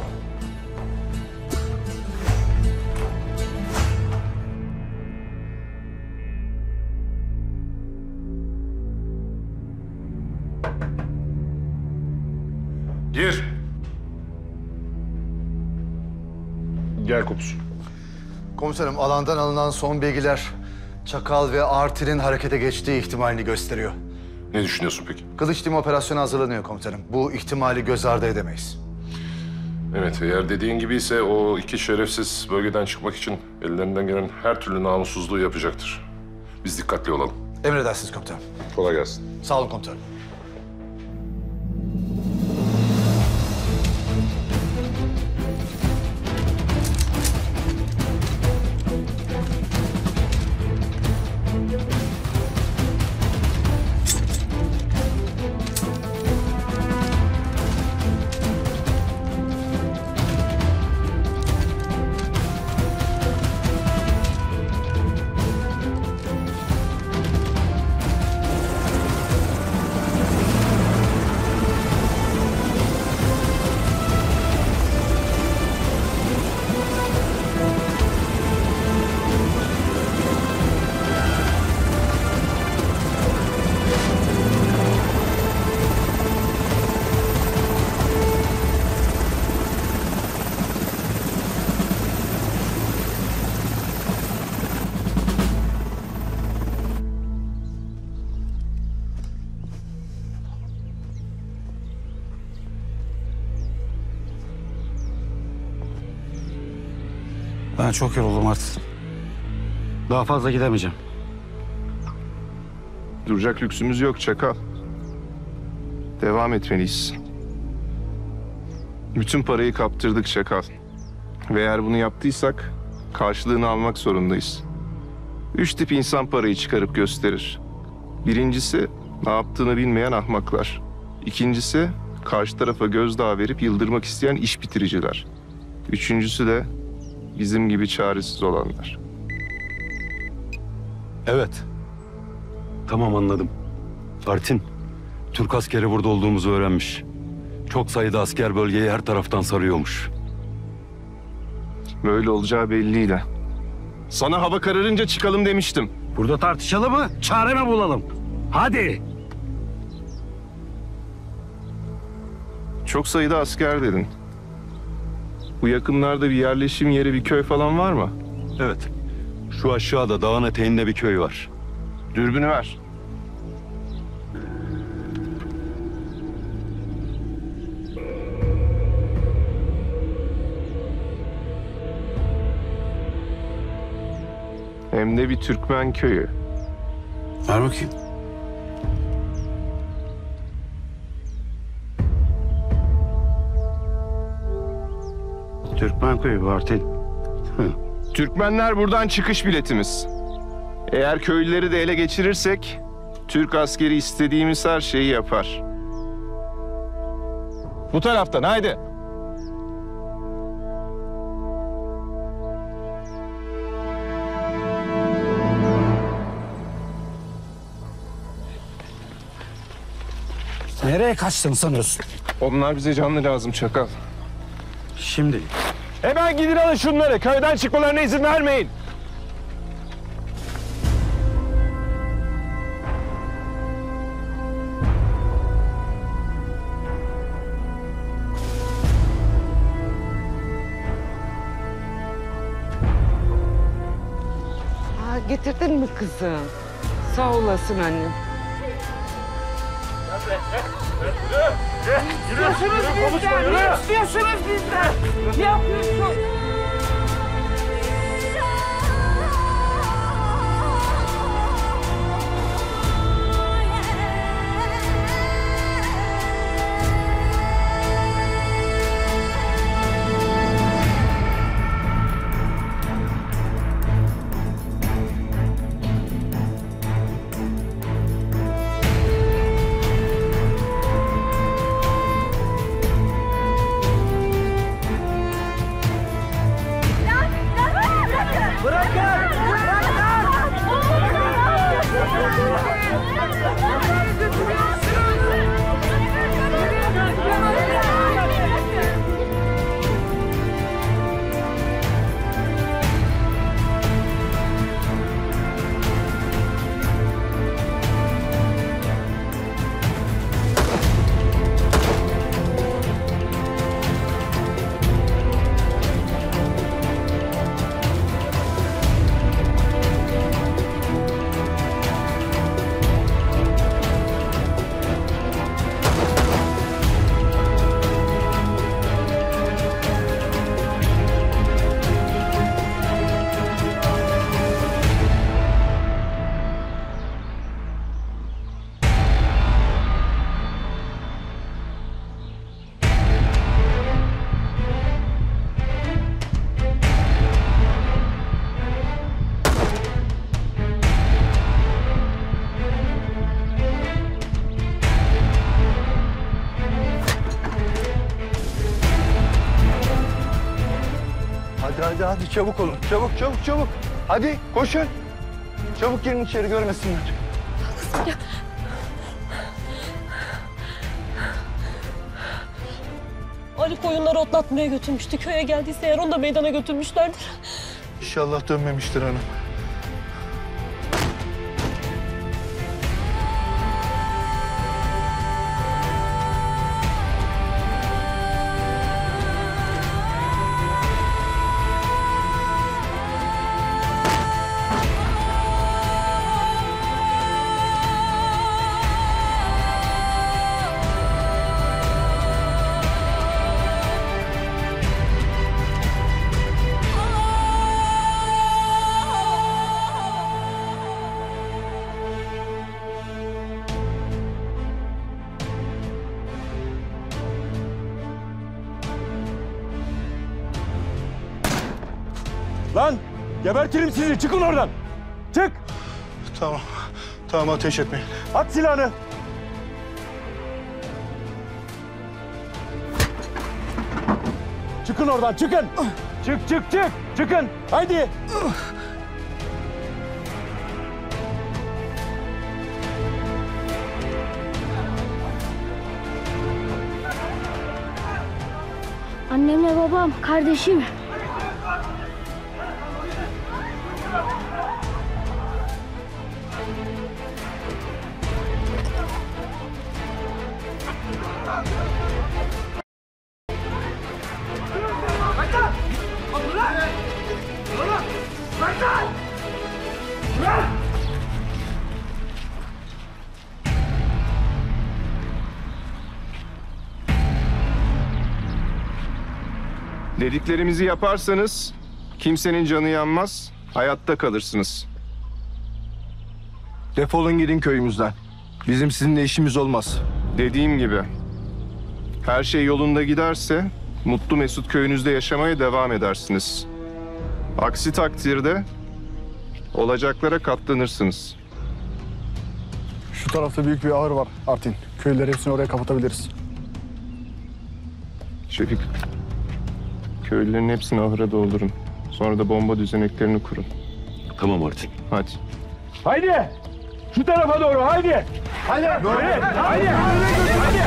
Gir. Gel Kopuz. Komutanım, alandan alınan son bilgiler Çakal ve Artin'in harekete geçtiği ihtimalini gösteriyor. Ne düşünüyorsun peki? Kılıç timi operasyona hazırlanıyor komutanım. Bu ihtimali göz ardı edemeyiz. Evet, eğer dediğin gibi ise o iki şerefsiz bölgeden çıkmak için ellerinden gelen her türlü namussuzluğu yapacaktır. Biz dikkatli olalım. Emredersiniz komutanım. Kolay gelsin. Sağ olun komutanım. Ben çok yoruldum artık. Daha fazla gidemeyeceğim. Duracak lüksümüz yok Çakal. Devam etmeliyiz. Bütün parayı kaptırdık Çakal. Ve eğer bunu yaptıysak karşılığını almak zorundayız. Üç tip insan parayı çıkarıp gösterir. Birincisi ne yaptığını bilmeyen ahmaklar. İkincisi karşı tarafa gözdağı verip yıldırmak isteyen iş bitiriciler. Üçüncüsü de bizim gibi çaresiz olanlar. Evet. Tamam, anladım. Artin, Türk askeri burada olduğumuzu öğrenmiş. Çok sayıda asker bölgeyi her taraftan sarıyormuş. Böyle olacağı belliydi. Sana hava kararınca çıkalım demiştim. Burada tartışalım mı? Çare mi bulalım? Hadi. Çok sayıda asker dedin. Bu yakınlarda bir yerleşim yeri, bir köy falan var mı? Evet. Şu aşağıda dağın eteğinde bir köy var. Dürbünü ver. Hem de bir Türkmen köyü. Ver bakayım. Türkmen köyü Bartel. Türkmenler buradan çıkış biletimiz. Eğer köylüleri de ele geçirirsek Türk askeri istediğimiz her şeyi yapar. Bu taraftan haydi. Nereye kaçtın sanıyorsun? Onlar bize canlı lazım Çakal. Şimdi. Hemen gidin alın şunları. Köyden çıkmalarına izin vermeyin. getirdin mi kızım? Sağ olasın annem. Ne istiyorsunuz bizden? Ne istiyorsunuz bizden? Ne yapıyorsun? Hadi hadi hadi çabuk olun. Çabuk çabuk çabuk. Hadi koşun. Çabuk girin içeri görmesinler. Ali koyunları otlatmaya götürmüştü. Köye geldiyse eğer onu da meydana götürmüşlerdir. İnşallah dönmemiştir hanım. Lan gebertirim sizi. Çıkın oradan. Çık. Tamam. Tamam ateş etmeyin. At silahını. Çıkın oradan çıkın. Çık çık çık. Çıkın. Haydi. Annemle babam, kardeşim. Dediklerimizi yaparsanız kimsenin canı yanmaz, hayatta kalırsınız. Defolun gidin köyümüzden. Bizim sizinle işimiz olmaz. Dediğim gibi, her şey yolunda giderse mutlu mesut köyünüzde yaşamaya devam edersiniz. Aksi takdirde olacaklara katlanırsınız. Şu tarafta büyük bir ahır var Artin. Köylüleri hepsini oraya kapatabiliriz. Şefik, köylülerin hepsini ahıra doldurun. Sonra da bomba düzeneklerini kurun. Tamam Artin. Hadi. Haydi. Şu tarafa doğru haydi. Hadi. Böyle. Haydi. Haydi.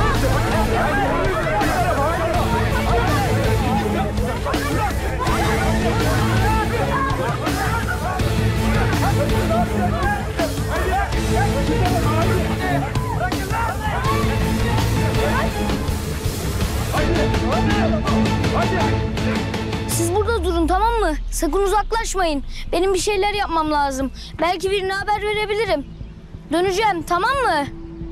Siz burada durun, tamam mı? Sakın uzaklaşmayın. Benim bir şeyler yapmam lazım. Belki birine haber verebilirim. Döneceğim, tamam mı?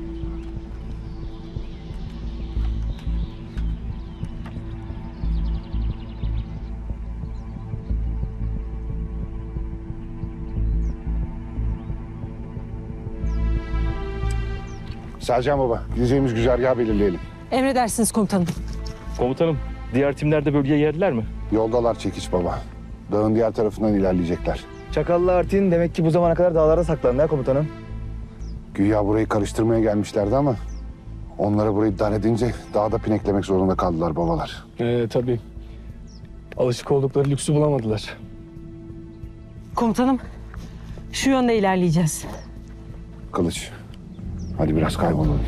Sercan Baba, gideceğimiz güzergahı belirleyelim. Emredersiniz komutanım. Komutanım, diğer timler de bölgeye geldiler mi? Yoldalar Çekiç Baba. Dağın diğer tarafından ilerleyecekler. Çakallı Artin demek ki bu zamana kadar dağlarda saklandı ha komutanım. Güya burayı karıştırmaya gelmişlerdi ama... ...onlara burayı dar edince dağda pineklemek zorunda kaldılar babalar. Ee, tabii. Alışık oldukları lüksü bulamadılar. Komutanım, şu yönde ilerleyeceğiz. Kılıç, hadi biraz kaybolalım.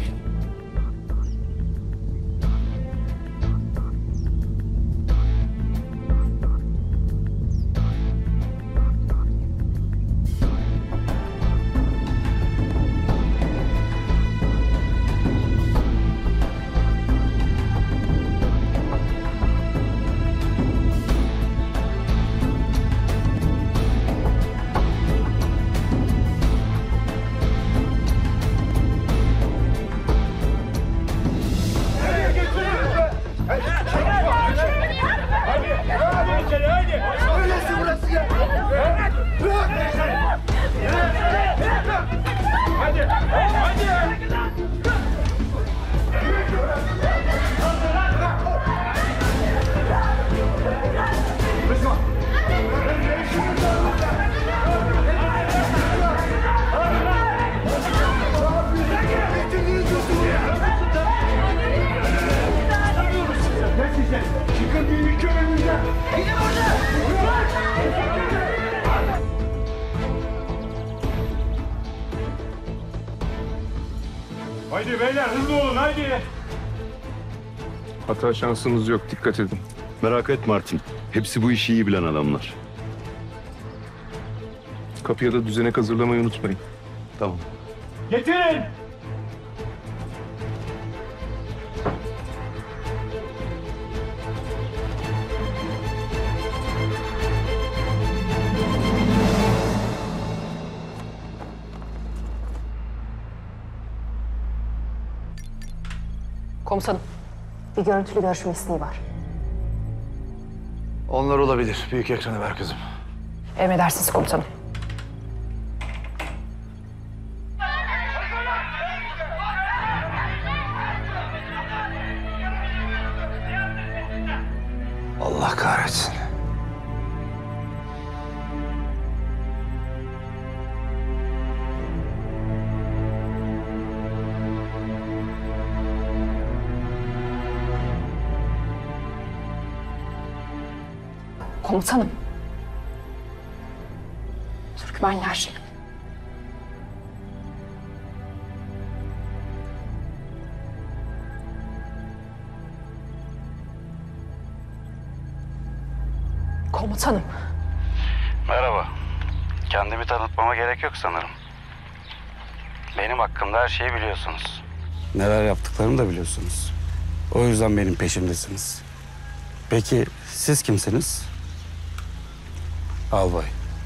Haydi beyler hızlı olun haydi. Hata şansınız yok, dikkat edin. Merak etme Artin. Hepsi bu işi iyi bilen adamlar. Kapıya da düzenek hazırlamayı unutmayın. Tamam. Getirin! Komutanım, bir görüntülü görüşme isteği var. Onlar olabilir. Büyük ekranı ver kızım. Emredersiniz komutanım. Allah kahretsin. Komutanım. Türkmenler. Komutanım. Merhaba. Kendimi tanıtmama gerek yok sanırım. Benim hakkımda her şeyi biliyorsunuz. Neler yaptıklarını da biliyorsunuz. O yüzden benim peşimdesiniz. Peki siz kimsiniz? Albay.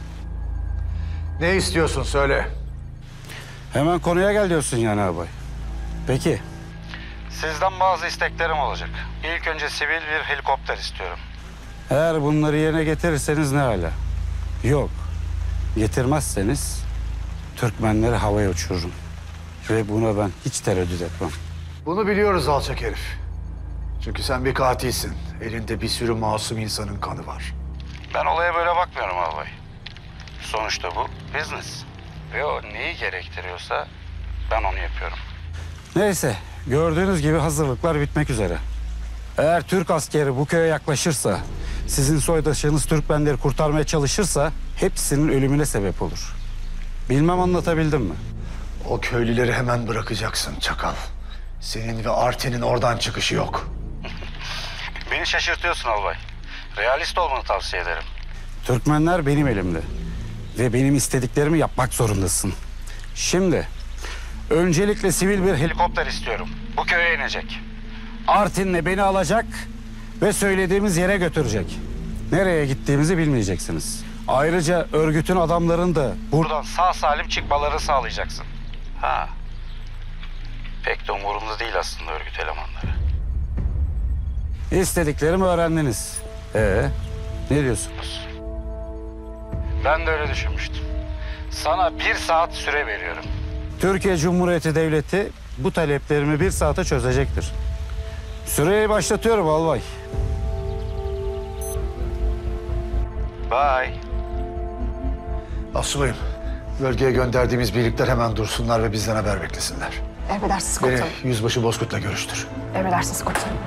Ne istiyorsun söyle. Hemen konuya gel diyorsun yani albay. Peki. Sizden bazı isteklerim olacak. İlk önce sivil bir helikopter istiyorum. Eğer bunları yerine getirirseniz ne hala? Yok. Getirmezseniz Türkmenleri havaya uçururum. Ve buna ben hiç tereddüt etmem. Bunu biliyoruz alçak herif. Çünkü sen bir katilsin. Elinde bir sürü masum insanın kanı var. Ben olaya böyle bakmıyorum albay. Sonuçta bu business. Ve o neyi gerektiriyorsa ben onu yapıyorum. Neyse, gördüğünüz gibi hazırlıklar bitmek üzere. Eğer Türk askeri bu köye yaklaşırsa, sizin soydaşınız Türkmenleri kurtarmaya çalışırsa hepsinin ölümüne sebep olur. Bilmem anlatabildim mi? O köylüleri hemen bırakacaksın çakal. Senin ve Artin'in oradan çıkışı yok. Beni şaşırtıyorsun albay. Realist olmanı tavsiye ederim. Türkmenler benim elimde. Ve benim istediklerimi yapmak zorundasın. Şimdi öncelikle sivil bir helikopter istiyorum. Bu köye inecek. Artin'le beni alacak ve söylediğimiz yere götürecek. Nereye gittiğimizi bilmeyeceksiniz. Ayrıca örgütün adamlarını da buradan sağ salim çıkmaları sağlayacaksın. Ha. Pek de umurumda değil aslında örgüt elemanları. İstediklerimi öğrendiniz. Ee, ne diyorsunuz? Ben de öyle düşünmüştüm. Sana bir saat süre veriyorum. Türkiye Cumhuriyeti Devleti bu taleplerimi bir saate çözecektir. Süreyi başlatıyorum albay. Bye. Asubayım, bölgeye gönderdiğimiz birlikler hemen dursunlar ve bizden haber beklesinler. Emredersiniz Beni komutanım. Yüzbaşı Bozkurt'la görüştür. Emredersiniz komutanım.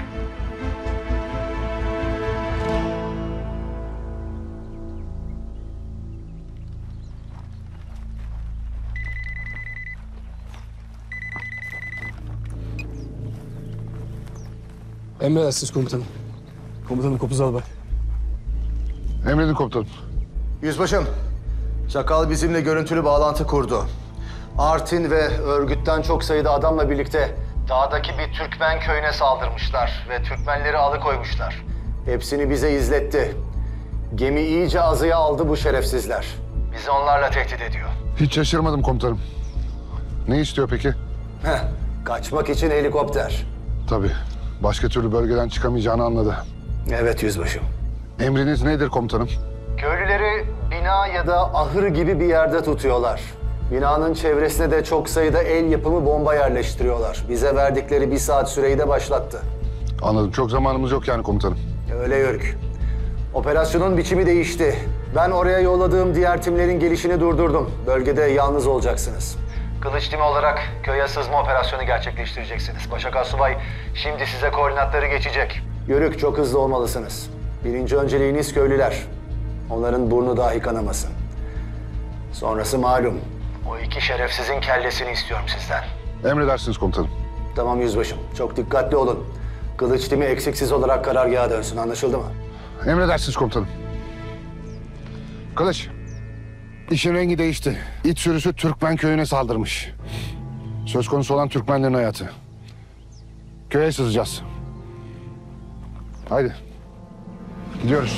Emredersiniz komutanım. Komutanım Kopuz Albay. Emredin komutanım. Yüzbaşım, Çakal bizimle görüntülü bağlantı kurdu. Artin ve örgütten çok sayıda adamla birlikte dağdaki bir Türkmen köyüne saldırmışlar ve Türkmenleri alıkoymuşlar. Hepsini bize izletti. Gemi iyice azıya aldı bu şerefsizler. Bizi onlarla tehdit ediyor. Hiç şaşırmadım komutanım. Ne istiyor peki? Heh, kaçmak için helikopter. Tabii. Başka türlü bölgeden çıkamayacağını anladı. Evet yüzbaşım. Emriniz nedir komutanım? Köylüleri bina ya da ahır gibi bir yerde tutuyorlar. Binanın çevresine de çok sayıda el yapımı bomba yerleştiriyorlar. Bize verdikleri bir saat süreyi de başlattı. Anladım. Çok zamanımız yok yani komutanım. Öyle Yörük. Operasyonun biçimi değişti. Ben oraya yolladığım diğer timlerin gelişini durdurdum. Bölgede yalnız olacaksınız. Kılıç timi olarak köye sızma operasyonu gerçekleştireceksiniz. Başak Asubay şimdi size koordinatları geçecek. Yörük, çok hızlı olmalısınız. Birinci önceliğiniz köylüler. Onların burnu dahi kanamasın. Sonrası malum. O iki şerefsizin kellesini istiyorum sizden. Emredersiniz komutanım. Tamam yüzbaşım. Çok dikkatli olun. Kılıç timi eksiksiz olarak karargaha dönsün. Anlaşıldı mı? Emredersiniz komutanım. Kılıç, işin rengi değişti. İç sürüsü Türkmen köyüne saldırmış. Söz konusu olan Türkmenlerin hayatı. Köye sızacağız. Haydi. Gidiyoruz.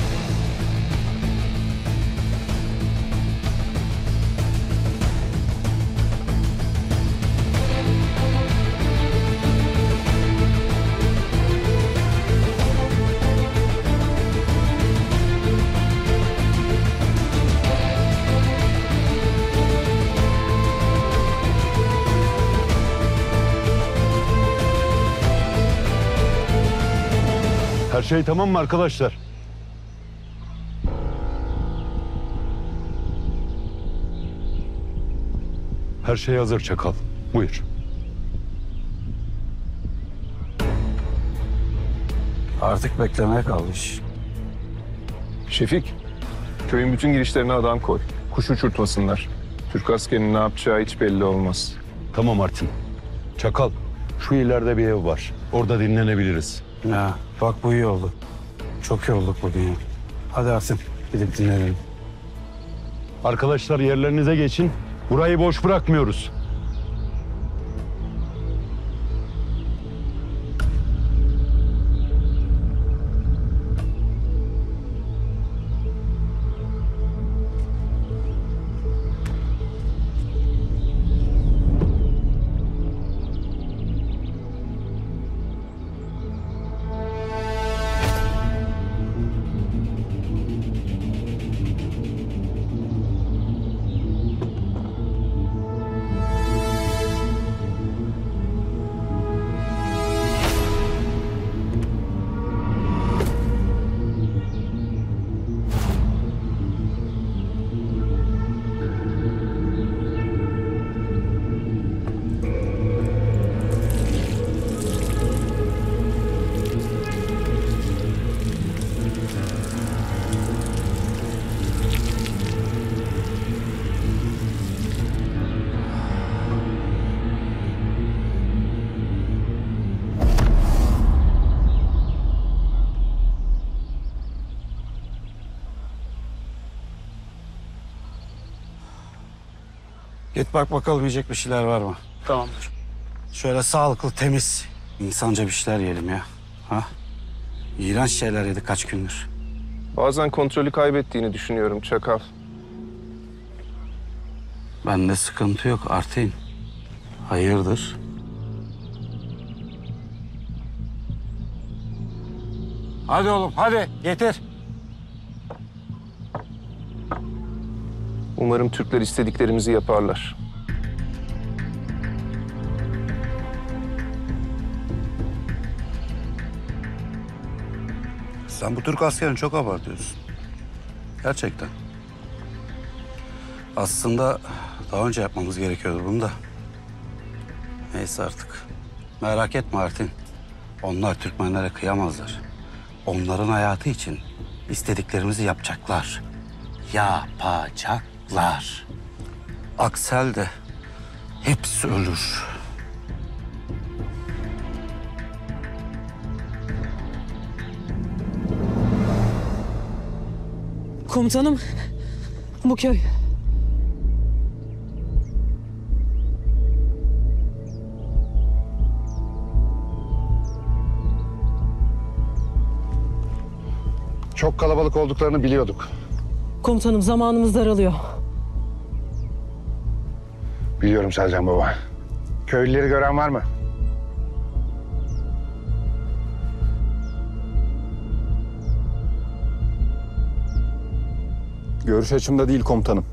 Her şey tamam mı arkadaşlar? Her şey hazır Çakal. Buyur. Artık beklemeye kalmış. Şefik, köyün bütün girişlerine adam koy. Kuş uçurtmasınlar. Türk askerinin ne yapacağı hiç belli olmaz. Tamam Artin. Çakal, şu ileride bir ev var. Orada dinlenebiliriz. Ya bak bu iyi oldu. Çok iyi olduk bugün ya. Hadi Artin gidip dinlenelim. Arkadaşlar yerlerinize geçin. Burayı boş bırakmıyoruz. Git bak bakalım yiyecek bir şeyler var mı? Tamamdır. Şöyle sağlıklı, temiz, insanca bir şeyler yiyelim ya. Ha? İğrenç şeyler yedik kaç gündür. Bazen kontrolü kaybettiğini düşünüyorum Çakal. Bende sıkıntı yok Artin. Hayırdır? Hadi oğlum hadi getir. Umarım Türkler istediklerimizi yaparlar. Sen bu Türk askerini çok abartıyorsun. Gerçekten. Aslında daha önce yapmamız gerekiyordu bunu da. Neyse artık. Merak etme Artin. Onlar Türkmenlere kıyamazlar. Onların hayatı için istediklerimizi yapacaklar. Yapacaklar. Aksel de hepsi ölür. Komutanım, bu köy. Çok kalabalık olduklarını biliyorduk. Komutanım zamanımız daralıyor. Biliyorum Selcan Baba. Köylüleri gören var mı? Görüş açımda değil komutanım.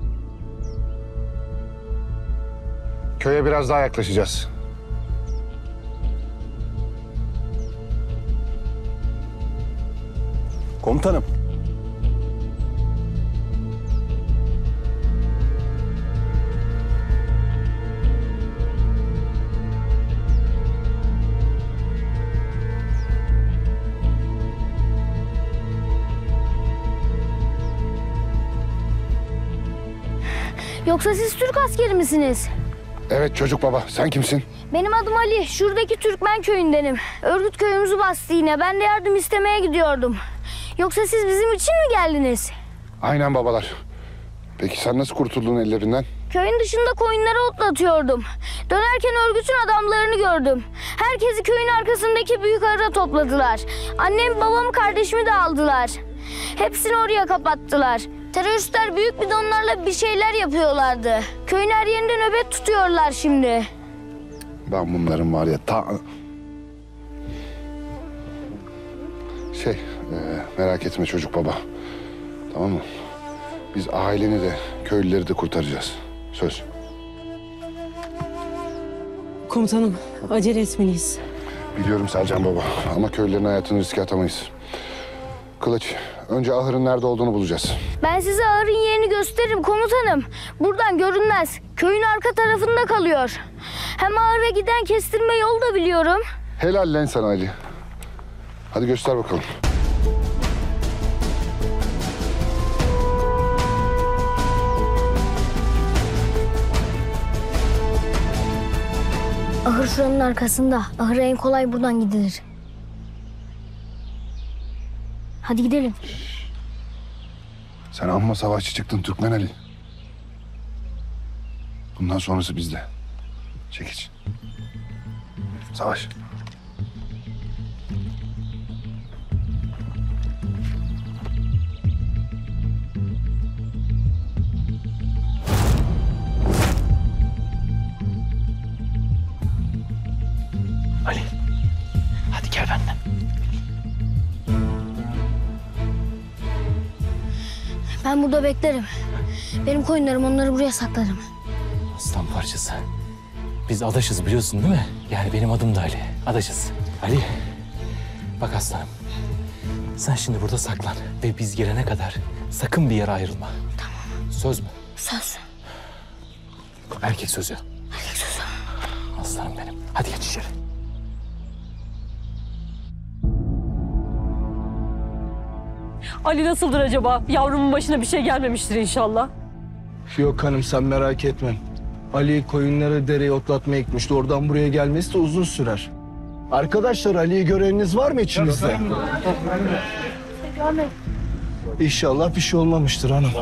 Köye biraz daha yaklaşacağız. Komutanım. Yoksa siz Türk askeri misiniz? Evet çocuk baba. Sen kimsin? Benim adım Ali. Şuradaki Türkmen köyündenim. Örgüt köyümüzü bastı yine. Ben de yardım istemeye gidiyordum. Yoksa siz bizim için mi geldiniz? Aynen babalar. Peki sen nasıl kurtuldun ellerinden? Köyün dışında koyunları otlatıyordum. Dönerken örgütün adamlarını gördüm. Herkesi köyün arkasındaki büyük ahıra topladılar. Annem, babamı, kardeşimi de aldılar. Hepsini oraya kapattılar. Teröristler büyük bidonlarla bir şeyler yapıyorlardı. Köyün her yerinde nöbet tutuyorlar şimdi. Ben bunların var ya ta... Şey, e, merak etme çocuk baba. Tamam mı? Biz aileni de, köylüleri de kurtaracağız. Söz. Komutanım, acele etmeliyiz. Biliyorum Selcan baba ama köylülerin hayatını riske atamayız. Kılıç, önce ahırın nerede olduğunu bulacağız. Ben size ahırın yerini gösteririm komutanım. Buradan görünmez. Köyün arka tarafında kalıyor. Hem ahıra giden kestirme yolu da biliyorum. Helal lan sana Ali. Hadi göster bakalım. Ahır şuranın arkasında. Ahıra en kolay buradan gidilir. Hadi gidelim. Sen amma savaşçı çıktın Türkmen Ali. Bundan sonrası bizde. Çekiç. Savaş. Ali. Hadi gel benden. Ben burada beklerim. Benim koyunlarım, onları buraya sakladım. Aslan parçası. Biz adaşız biliyorsun değil mi? Yani benim adım da Ali. Adaşız. Ali. Bak aslanım. Sen şimdi burada saklan. Ve biz gelene kadar sakın bir yere ayrılma. Tamam. Söz mü? Söz. Erkek sözü. Erkek sözü. Aslanım benim. Hadi geç içeri. Ali nasıldır acaba? Yavrumun başına bir şey gelmemiştir inşallah. Yok hanım sen merak etme. Ali koyunları dereye otlatmaya gitmişti. Oradan buraya gelmesi de uzun sürer. Arkadaşlar Ali'yi göreniniz var mı içinizde? İnşallah bir şey olmamıştır hanım.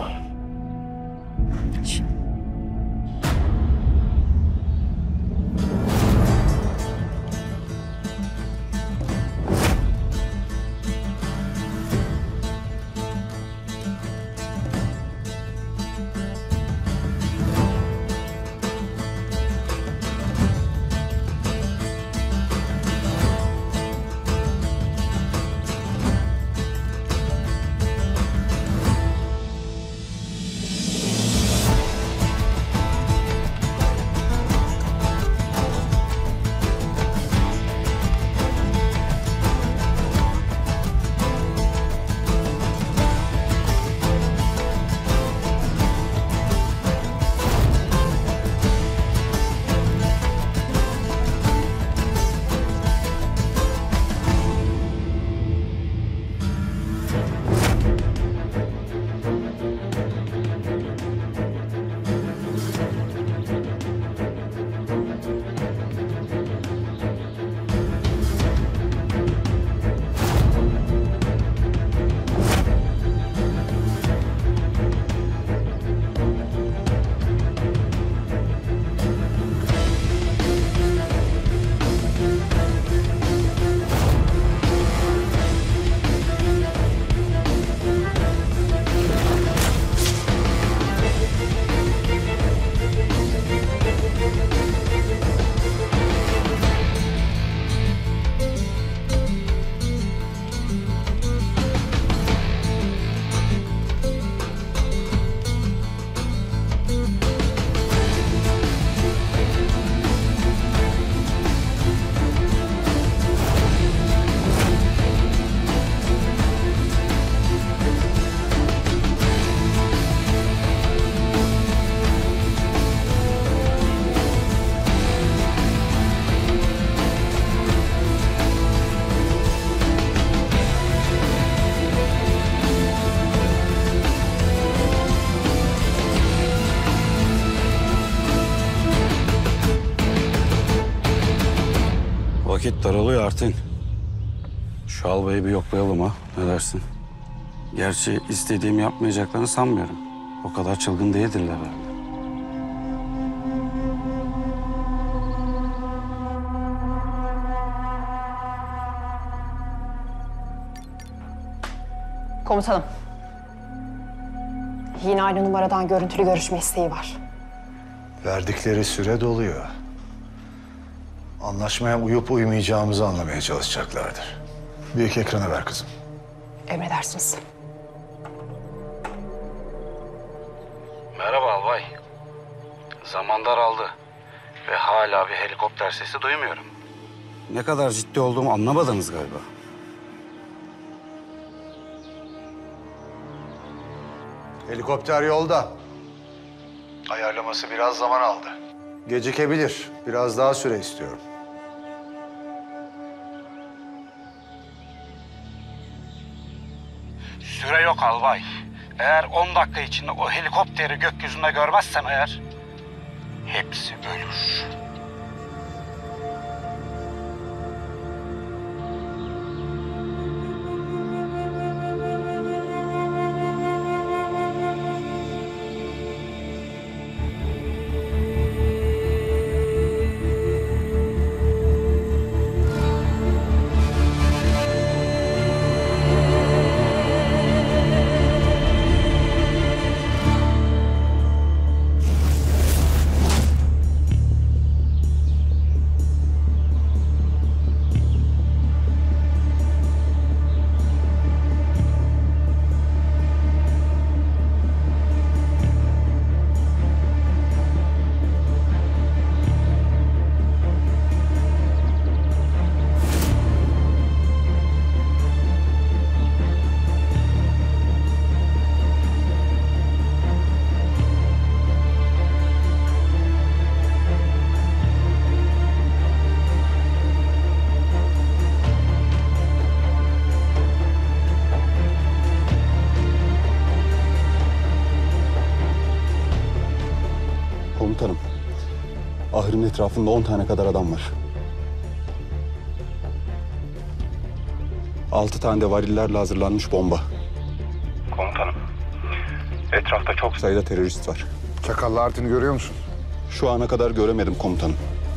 Vakit daralıyor Artin. Şu albayı bir yoklayalım ha. Ne dersin? Gerçi istediğimi yapmayacaklarını sanmıyorum. O kadar çılgın değildirler herhalde. Komutanım. Yine aynı numaradan görüntülü görüşme isteği var. Verdikleri süre doluyor. Anlaşmaya uyup uymayacağımızı anlamaya çalışacaklardır. Büyük ekrana ver kızım. Emredersiniz. Merhaba albay. Zaman daraldı ve hala bir helikopter sesi duymuyorum. Ne kadar ciddi olduğumu anlamadınız galiba. Helikopter yolda. Ayarlaması biraz zaman aldı. Gecikebilir. Biraz daha süre istiyorum. Süre yok albay. Eğer on dakika içinde o helikopteri gökyüzünde görmezsem eğer hepsi ölür. Komutanım, ahırın etrafında on tane kadar adam var. Altı tane de varillerle hazırlanmış bomba. Komutanım, etrafta çok sayıda terörist var. Çakallı Artin'i görüyor musun? Şu ana kadar göremedim komutanım.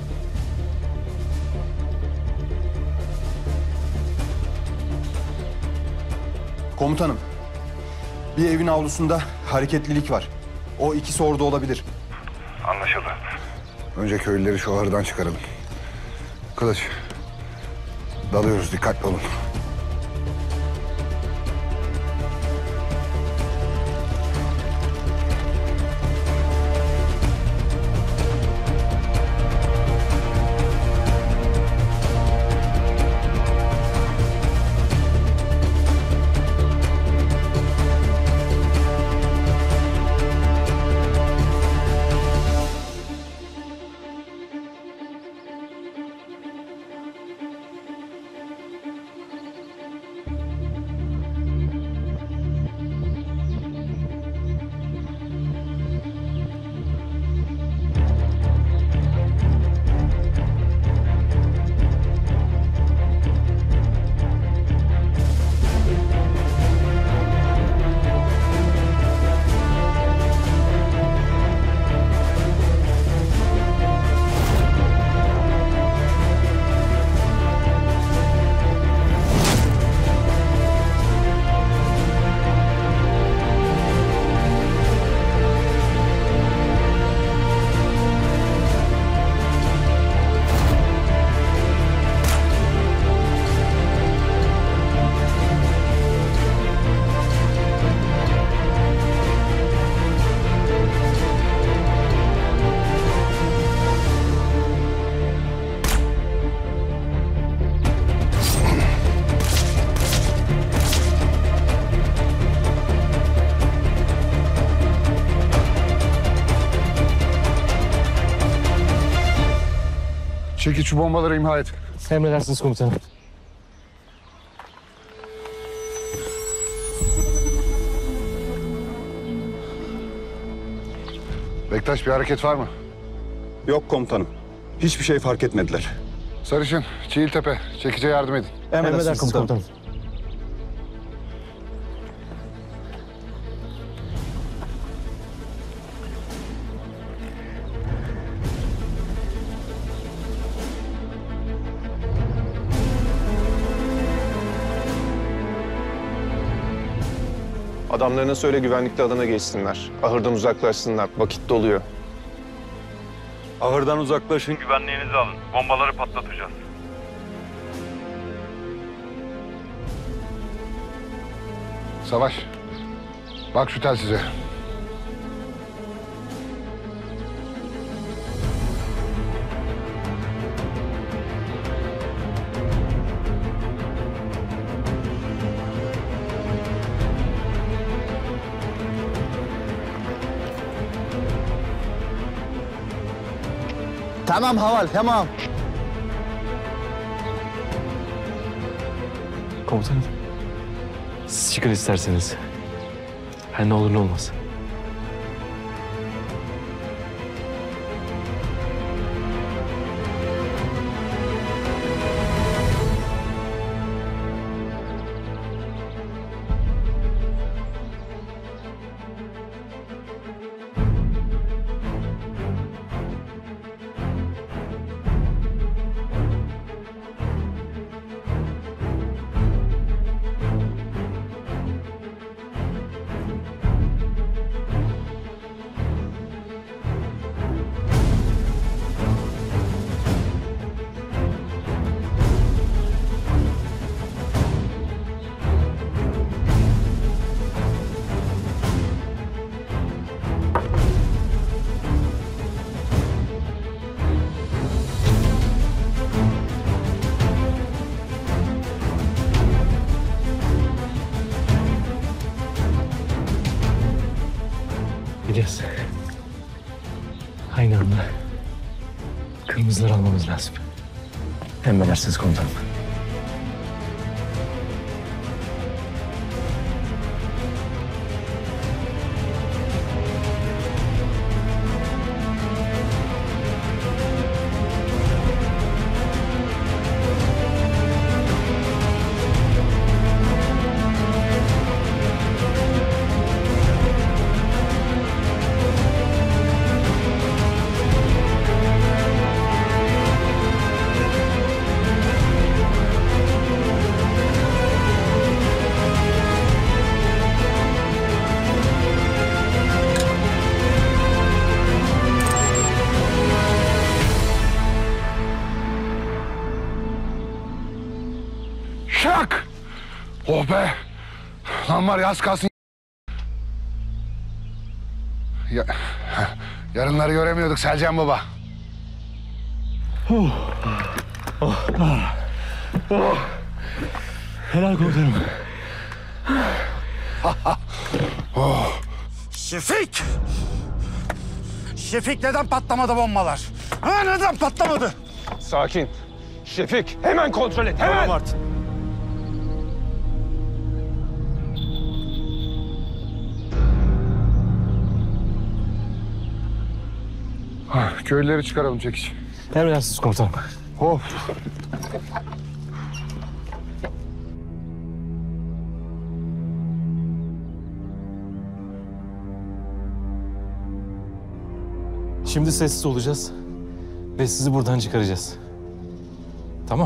Komutanım, bir evin avlusunda hareketlilik var. O ikisi orada olabilir. Anlaşıldı. Önce köylüleri şu ahırdan çıkaralım. Kılıç, dalıyoruz, dikkatli olun. Çekil şu bombaları imha et. Emredersiniz komutanım. Bektaş, bir hareket var mı? Yok komutanım. Hiçbir şey fark etmediler. Sarışın, Çiğiltepe. Çekice yardım edin. Emredersiniz komutanım. Adamlarına söyle güvenlikli alana geçsinler. Ahırdan uzaklaşsınlar. Vakit doluyor. Ahırdan uzaklaşın, güvenliğinizi alın. Bombaları patlatacağız. Savaş, bak şu telsize. Tamam Haval, tamam. Komutanım. Siz çıkın isterseniz. Her ne olur ne olmaz. Gideceğiz. Aynı anda kırmızıları almamız lazım. Emredersiniz komutanım. Şak! Oh be! Lan var ya az kalsın. Ya, yarınları göremiyorduk Selcan Baba. Oh. Oh. Ah. Oh. Helal komutanım. Oh. Şefik! Şefik neden patlamadı bombalar? Ha neden patlamadı? Sakin. Şefik hemen kontrol et. Hemen. Tamam Artin. Ah, köylüleri çıkaralım çekiç. Emredersiniz komutanım. Of. Şimdi sessiz olacağız ve sizi buradan çıkaracağız. Tamam.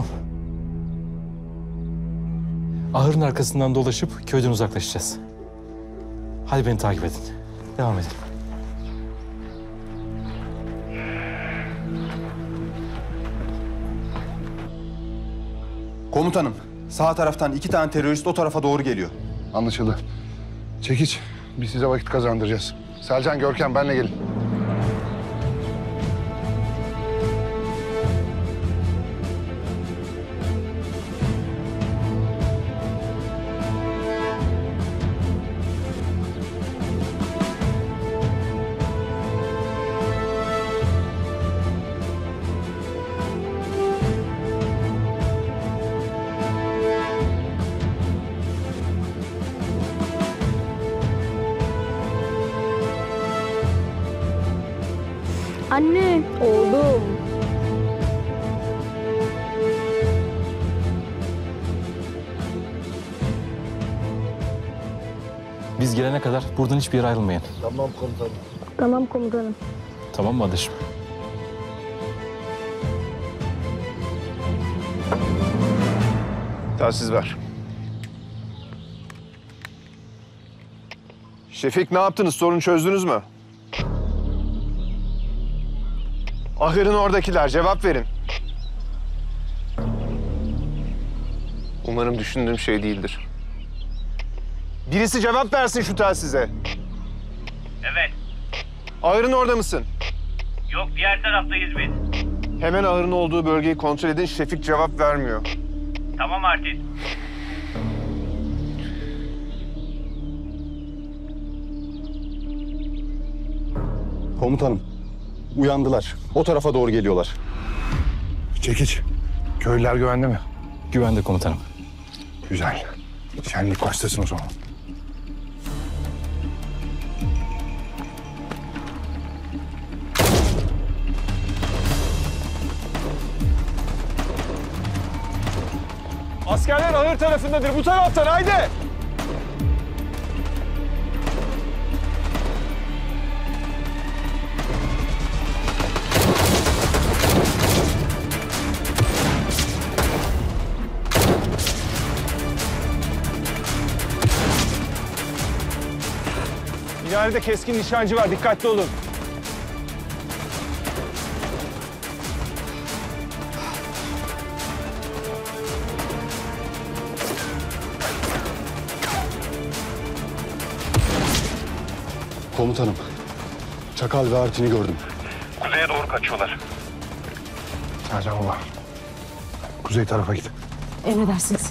Ahırın arkasından dolaşıp köyden uzaklaşacağız. Hadi beni takip edin. Devam edin. Komutanım, sağ taraftan iki tane terörist o tarafa doğru geliyor. Anlaşıldı. Çekiç, biz size vakit kazandıracağız. Selcan, Görkem benle gelin. Anne. Oğlum. gelene kadar buradan hiçbir yere ayrılmayın. Tamam komutanım. Tamam komutanım. Tamam mı Ateşim? Telsiz ver. Şefik ne yaptınız? Sorunu çözdünüz mü? Ahırın oradakiler cevap verin. Umarım düşündüğüm şey değildir. Birisi cevap versin şu telsize. Evet. Ahırın orada mısın? Yok, diğer taraftayız biz. Hemen ahırın olduğu bölgeyi kontrol edin. Şefik cevap vermiyor. Tamam Artin. Komutanım, uyandılar. O tarafa doğru geliyorlar. Çekiç. Köylüler güvende mi? Güvende komutanım. Güzel. Şenlik başlasın o zaman. Askerler ahır tarafındadır. Bu taraftan haydi. İleride keskin nişancı var. Dikkatli olun. Komutanım, Çakal ve Artin'i gördüm. Kuzeye doğru kaçıyorlar. Sercan baba. Kuzey tarafa git. Emredersiniz.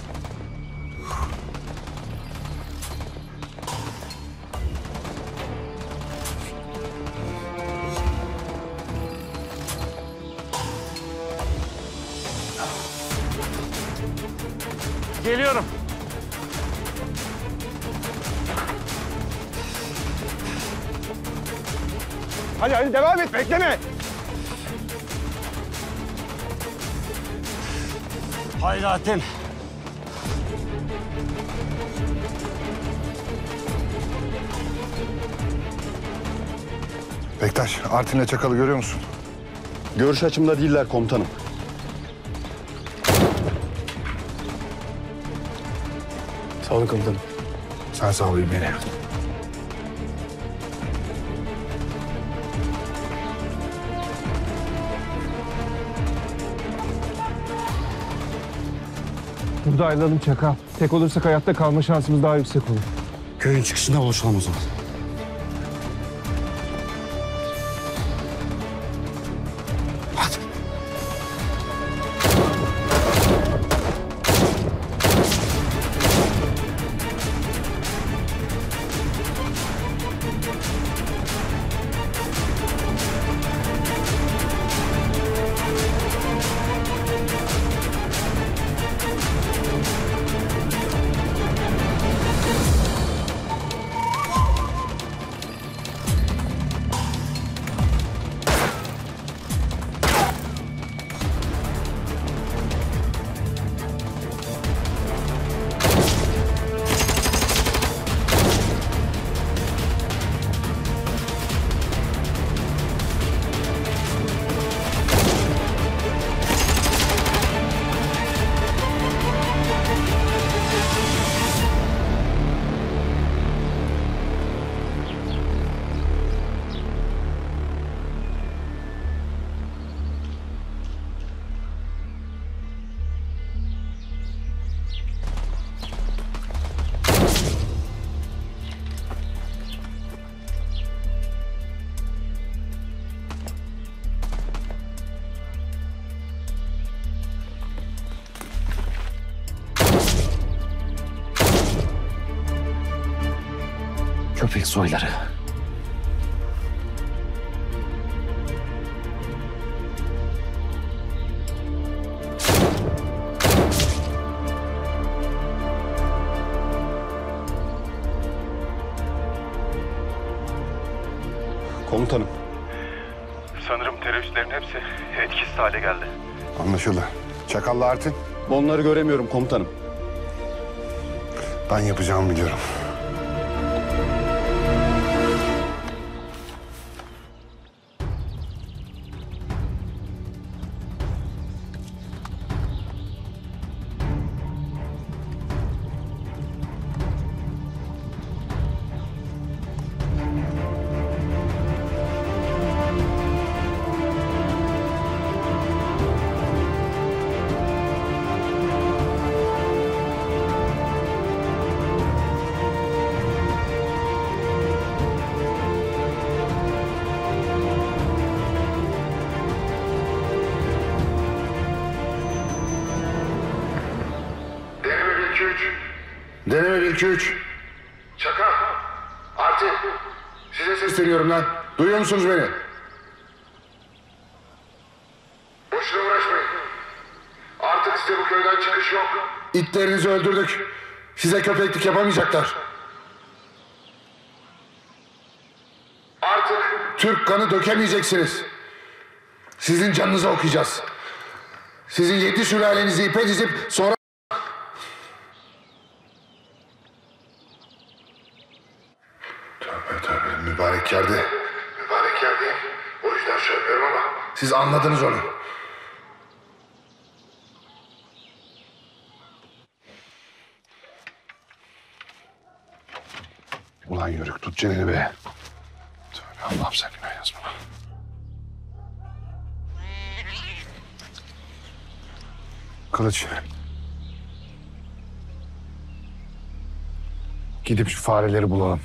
Geliyorum. Hadi hadi devam et, bekleme. Haydi Artin. Bektaş, Artin'le Çakal'ı görüyor musun? Görüş açımda değiller komutanım. Sağ olun komutanım. Sen sağ ol beni. Burada ayrılalım Çakal. Tek olursak hayatta kalma şansımız daha yüksek olur. Köyün çıkışında buluşalım o zaman. Hadi. Köpek soyları. Komutanım. Sanırım teröristlerin hepsi etkisiz hale geldi. Anlaşıldı. Çakal'la Artin? Onları göremiyorum komutanım. Ben yapacağımı biliyorum. üç. Deneme bir iki üç. Çakal. Artin. Size sesleniyorum lan. Duyuyor musunuz beni? Boşuna uğraşmayın. Artık size bu köyden çıkış yok. İtlerinizi öldürdük. Size köpeklik yapamayacaklar. Artık Türk kanı dökemeyeceksiniz. Sizin canınıza okuyacağız. Sizin yedi sülalenizi ipe dizip sonra... Tövbe tövbe, mübarek yerde. Mübarek yerdeyim. O yüzden söylüyorum ama siz anladınız onu. Ulan yörük, tut çeneni be. Tövbe Allah'ım, sen günah yazma. Kılıç. Gidip şu fareleri bulalım.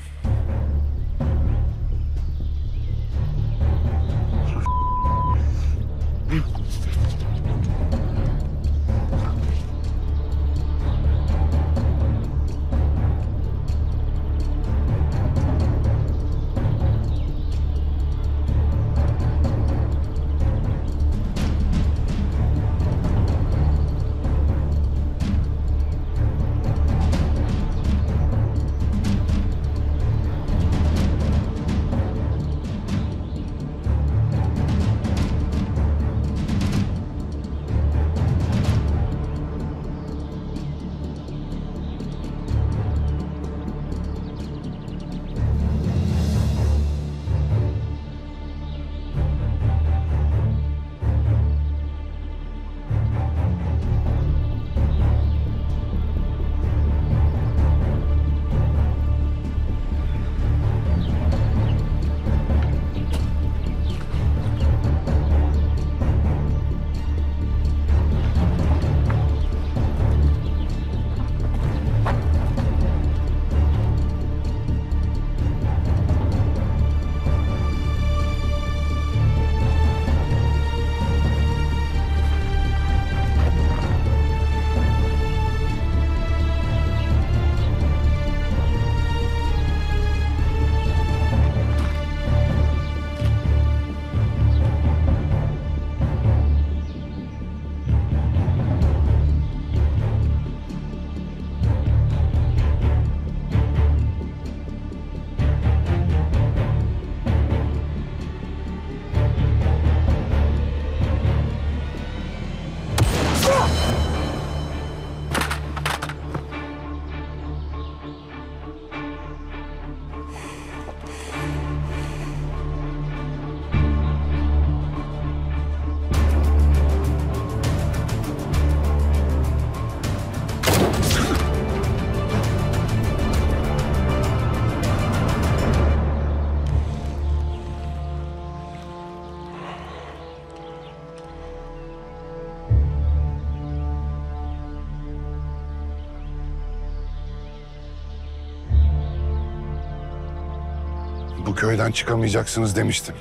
Bu köyden çıkamayacaksınız demiştim.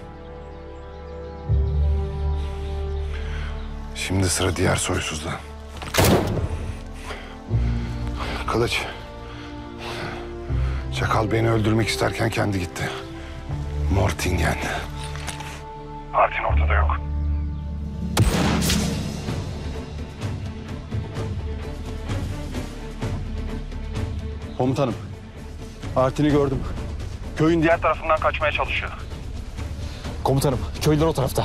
Şimdi sıra diğer soysuzda. Kılıç. Çakal beni öldürmek isterken kendi gitti. Mortingen. Artin ortada yok. Komutanım, Artin'i gördüm. Köyün diğer tarafından kaçmaya çalışıyor. Komutanım, köylüler o tarafta.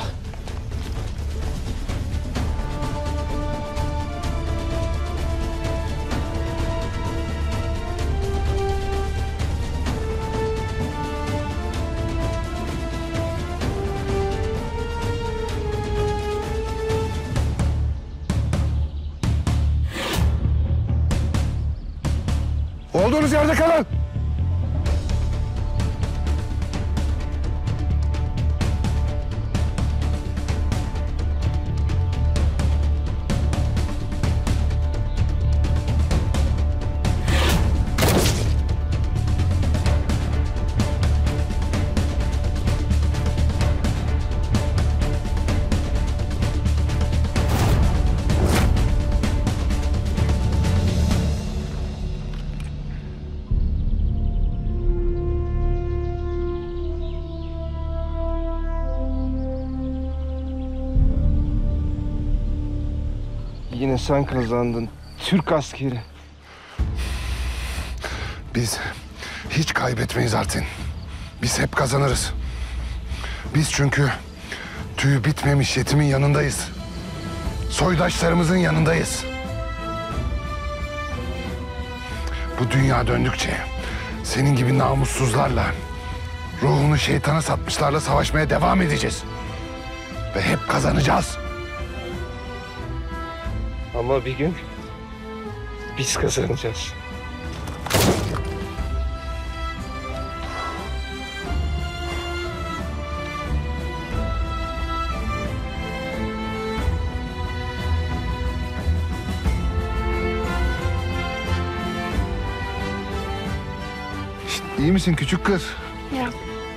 Olduğunuz yerde kalın. Yine sen kazandın. Türk askeri. Biz hiç kaybetmeyiz Artin. Biz hep kazanırız. Biz çünkü tüyü bitmemiş yetimin yanındayız. Soydaşlarımızın yanındayız. Bu dünya döndükçe senin gibi namussuzlarla, ruhunu şeytana satmışlarla savaşmaya devam edeceğiz. Ve hep kazanacağız. Ama bir gün biz kazanacağız. İyi misin küçük kız? Ya.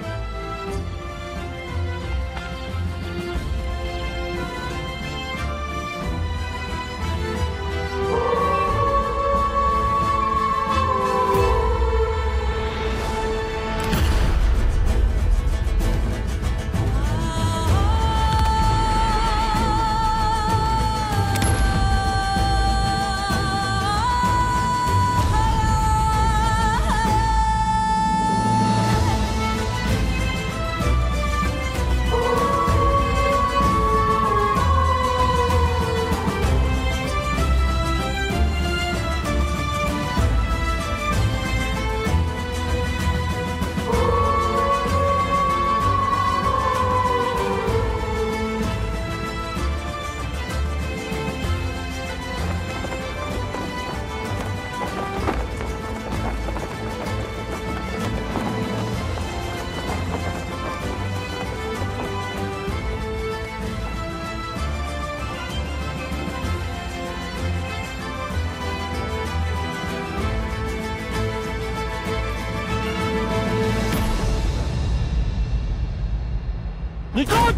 Dikkat!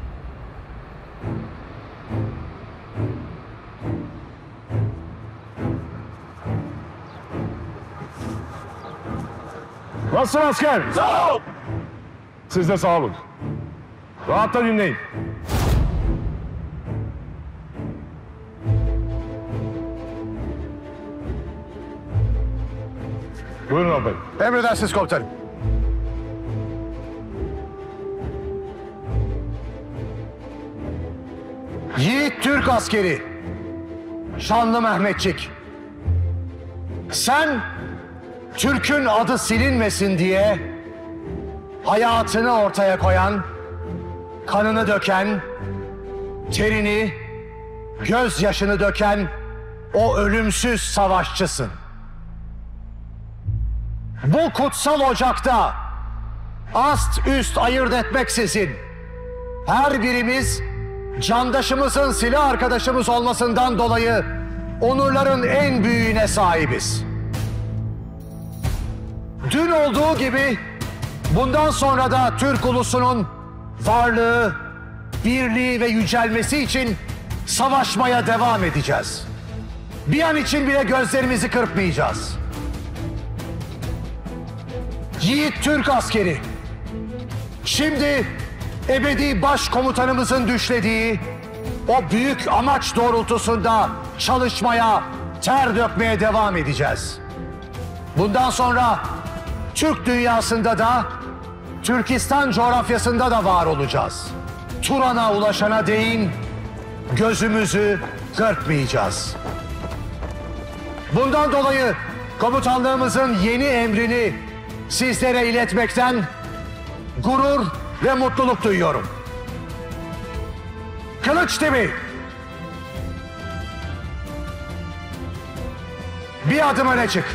Nasılsın asker? Sağ ol! Siz de sağ olun. Rahatla dinleyin. Buyurun abi. Emredersiniz komutanım. Yiğit Türk askeri, şanlı Mehmetçik. Sen Türk'ün adı silinmesin diye hayatını ortaya koyan, kanını döken, terini, gözyaşını döken o ölümsüz savaşçısın. Bu kutsal ocakta ast üst ayırt etmeksizin her birimiz candaşımızın silah arkadaşımız olmasından dolayı onurların en büyüğüne sahibiz. Dün olduğu gibi bundan sonra da Türk ulusunun varlığı, birliği ve yücelmesi için savaşmaya devam edeceğiz. Bir an için bile gözlerimizi kırpmayacağız. Yiğit Türk askeri, şimdi ebedi başkomutanımızın düşlediği o büyük amaç doğrultusunda çalışmaya, ter dökmeye devam edeceğiz. Bundan sonra Türk dünyasında da, Türkistan coğrafyasında da var olacağız. Turan'a ulaşana değin gözümüzü kırpmayacağız. Bundan dolayı komutanlığımızın yeni emrini sizlere iletmekten gurur ve mutluluk duyuyorum. Kılıçdemir, bir adım öne çık.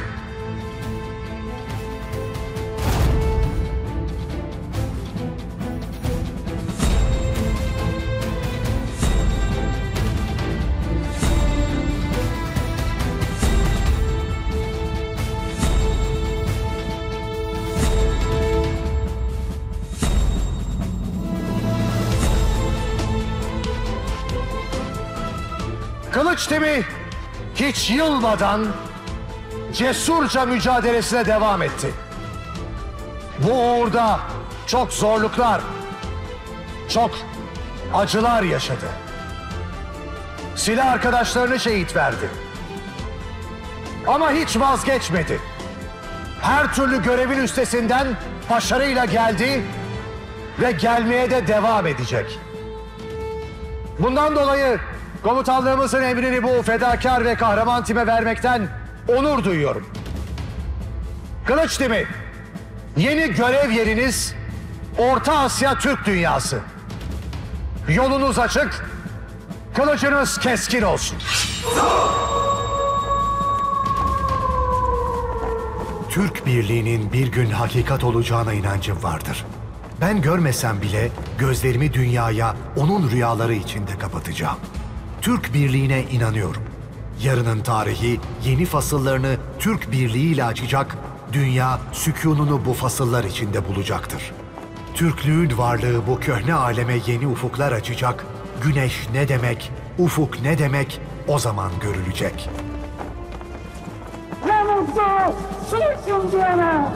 Kılıçdemir hiç yılmadan cesurca mücadelesine devam etti. Bu uğurda çok zorluklar, çok acılar yaşadı. silah arkadaşlarını şehit verdi. Ama hiç vazgeçmedi. Her türlü görevin üstesinden başarıyla geldi ve gelmeye de devam edecek. Bundan dolayı komutanlığımızın emrini bu fedakar ve kahraman time vermekten onur duyuyorum. Kılıç timi, yeni görev yeriniz Orta Asya Türk Dünyası. Yolunuz açık, kılıcınız keskin olsun. Türk birliğinin bir gün hakikat olacağına inancım vardır. Ben görmesem bile gözlerimi dünyaya onun rüyaları içinde kapatacağım. Türk birliğine inanıyorum. Yarının tarihi yeni fasıllarını Türk birliği ile açacak, dünya sükûnunu bu fasıllar içinde bulacaktır. Türklüğün varlığı bu köhne aleme yeni ufuklar açacak, güneş ne demek, ufuk ne demek o zaman görülecek. Ne mutlu Türk'üm diyene.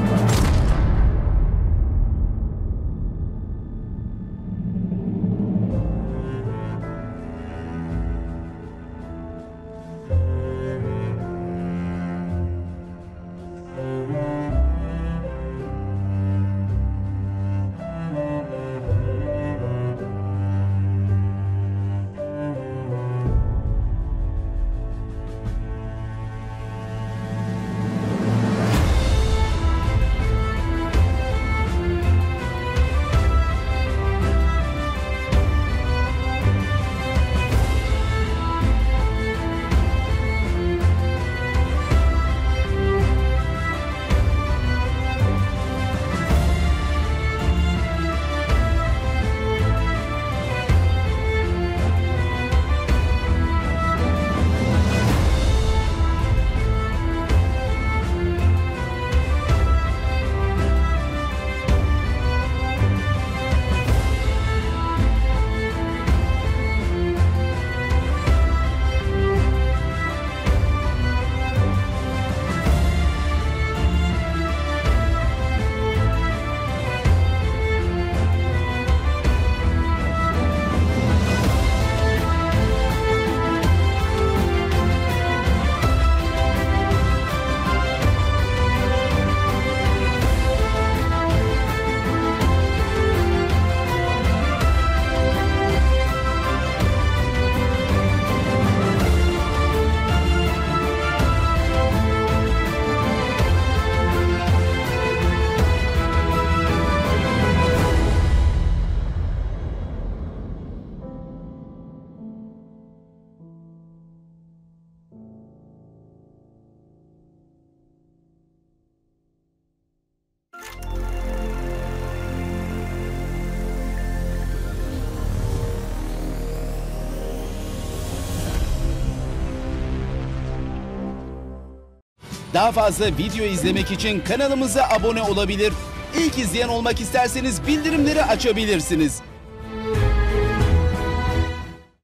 Daha fazla video izlemek için kanalımıza abone olabilir. İlk izleyen olmak isterseniz bildirimleri açabilirsiniz.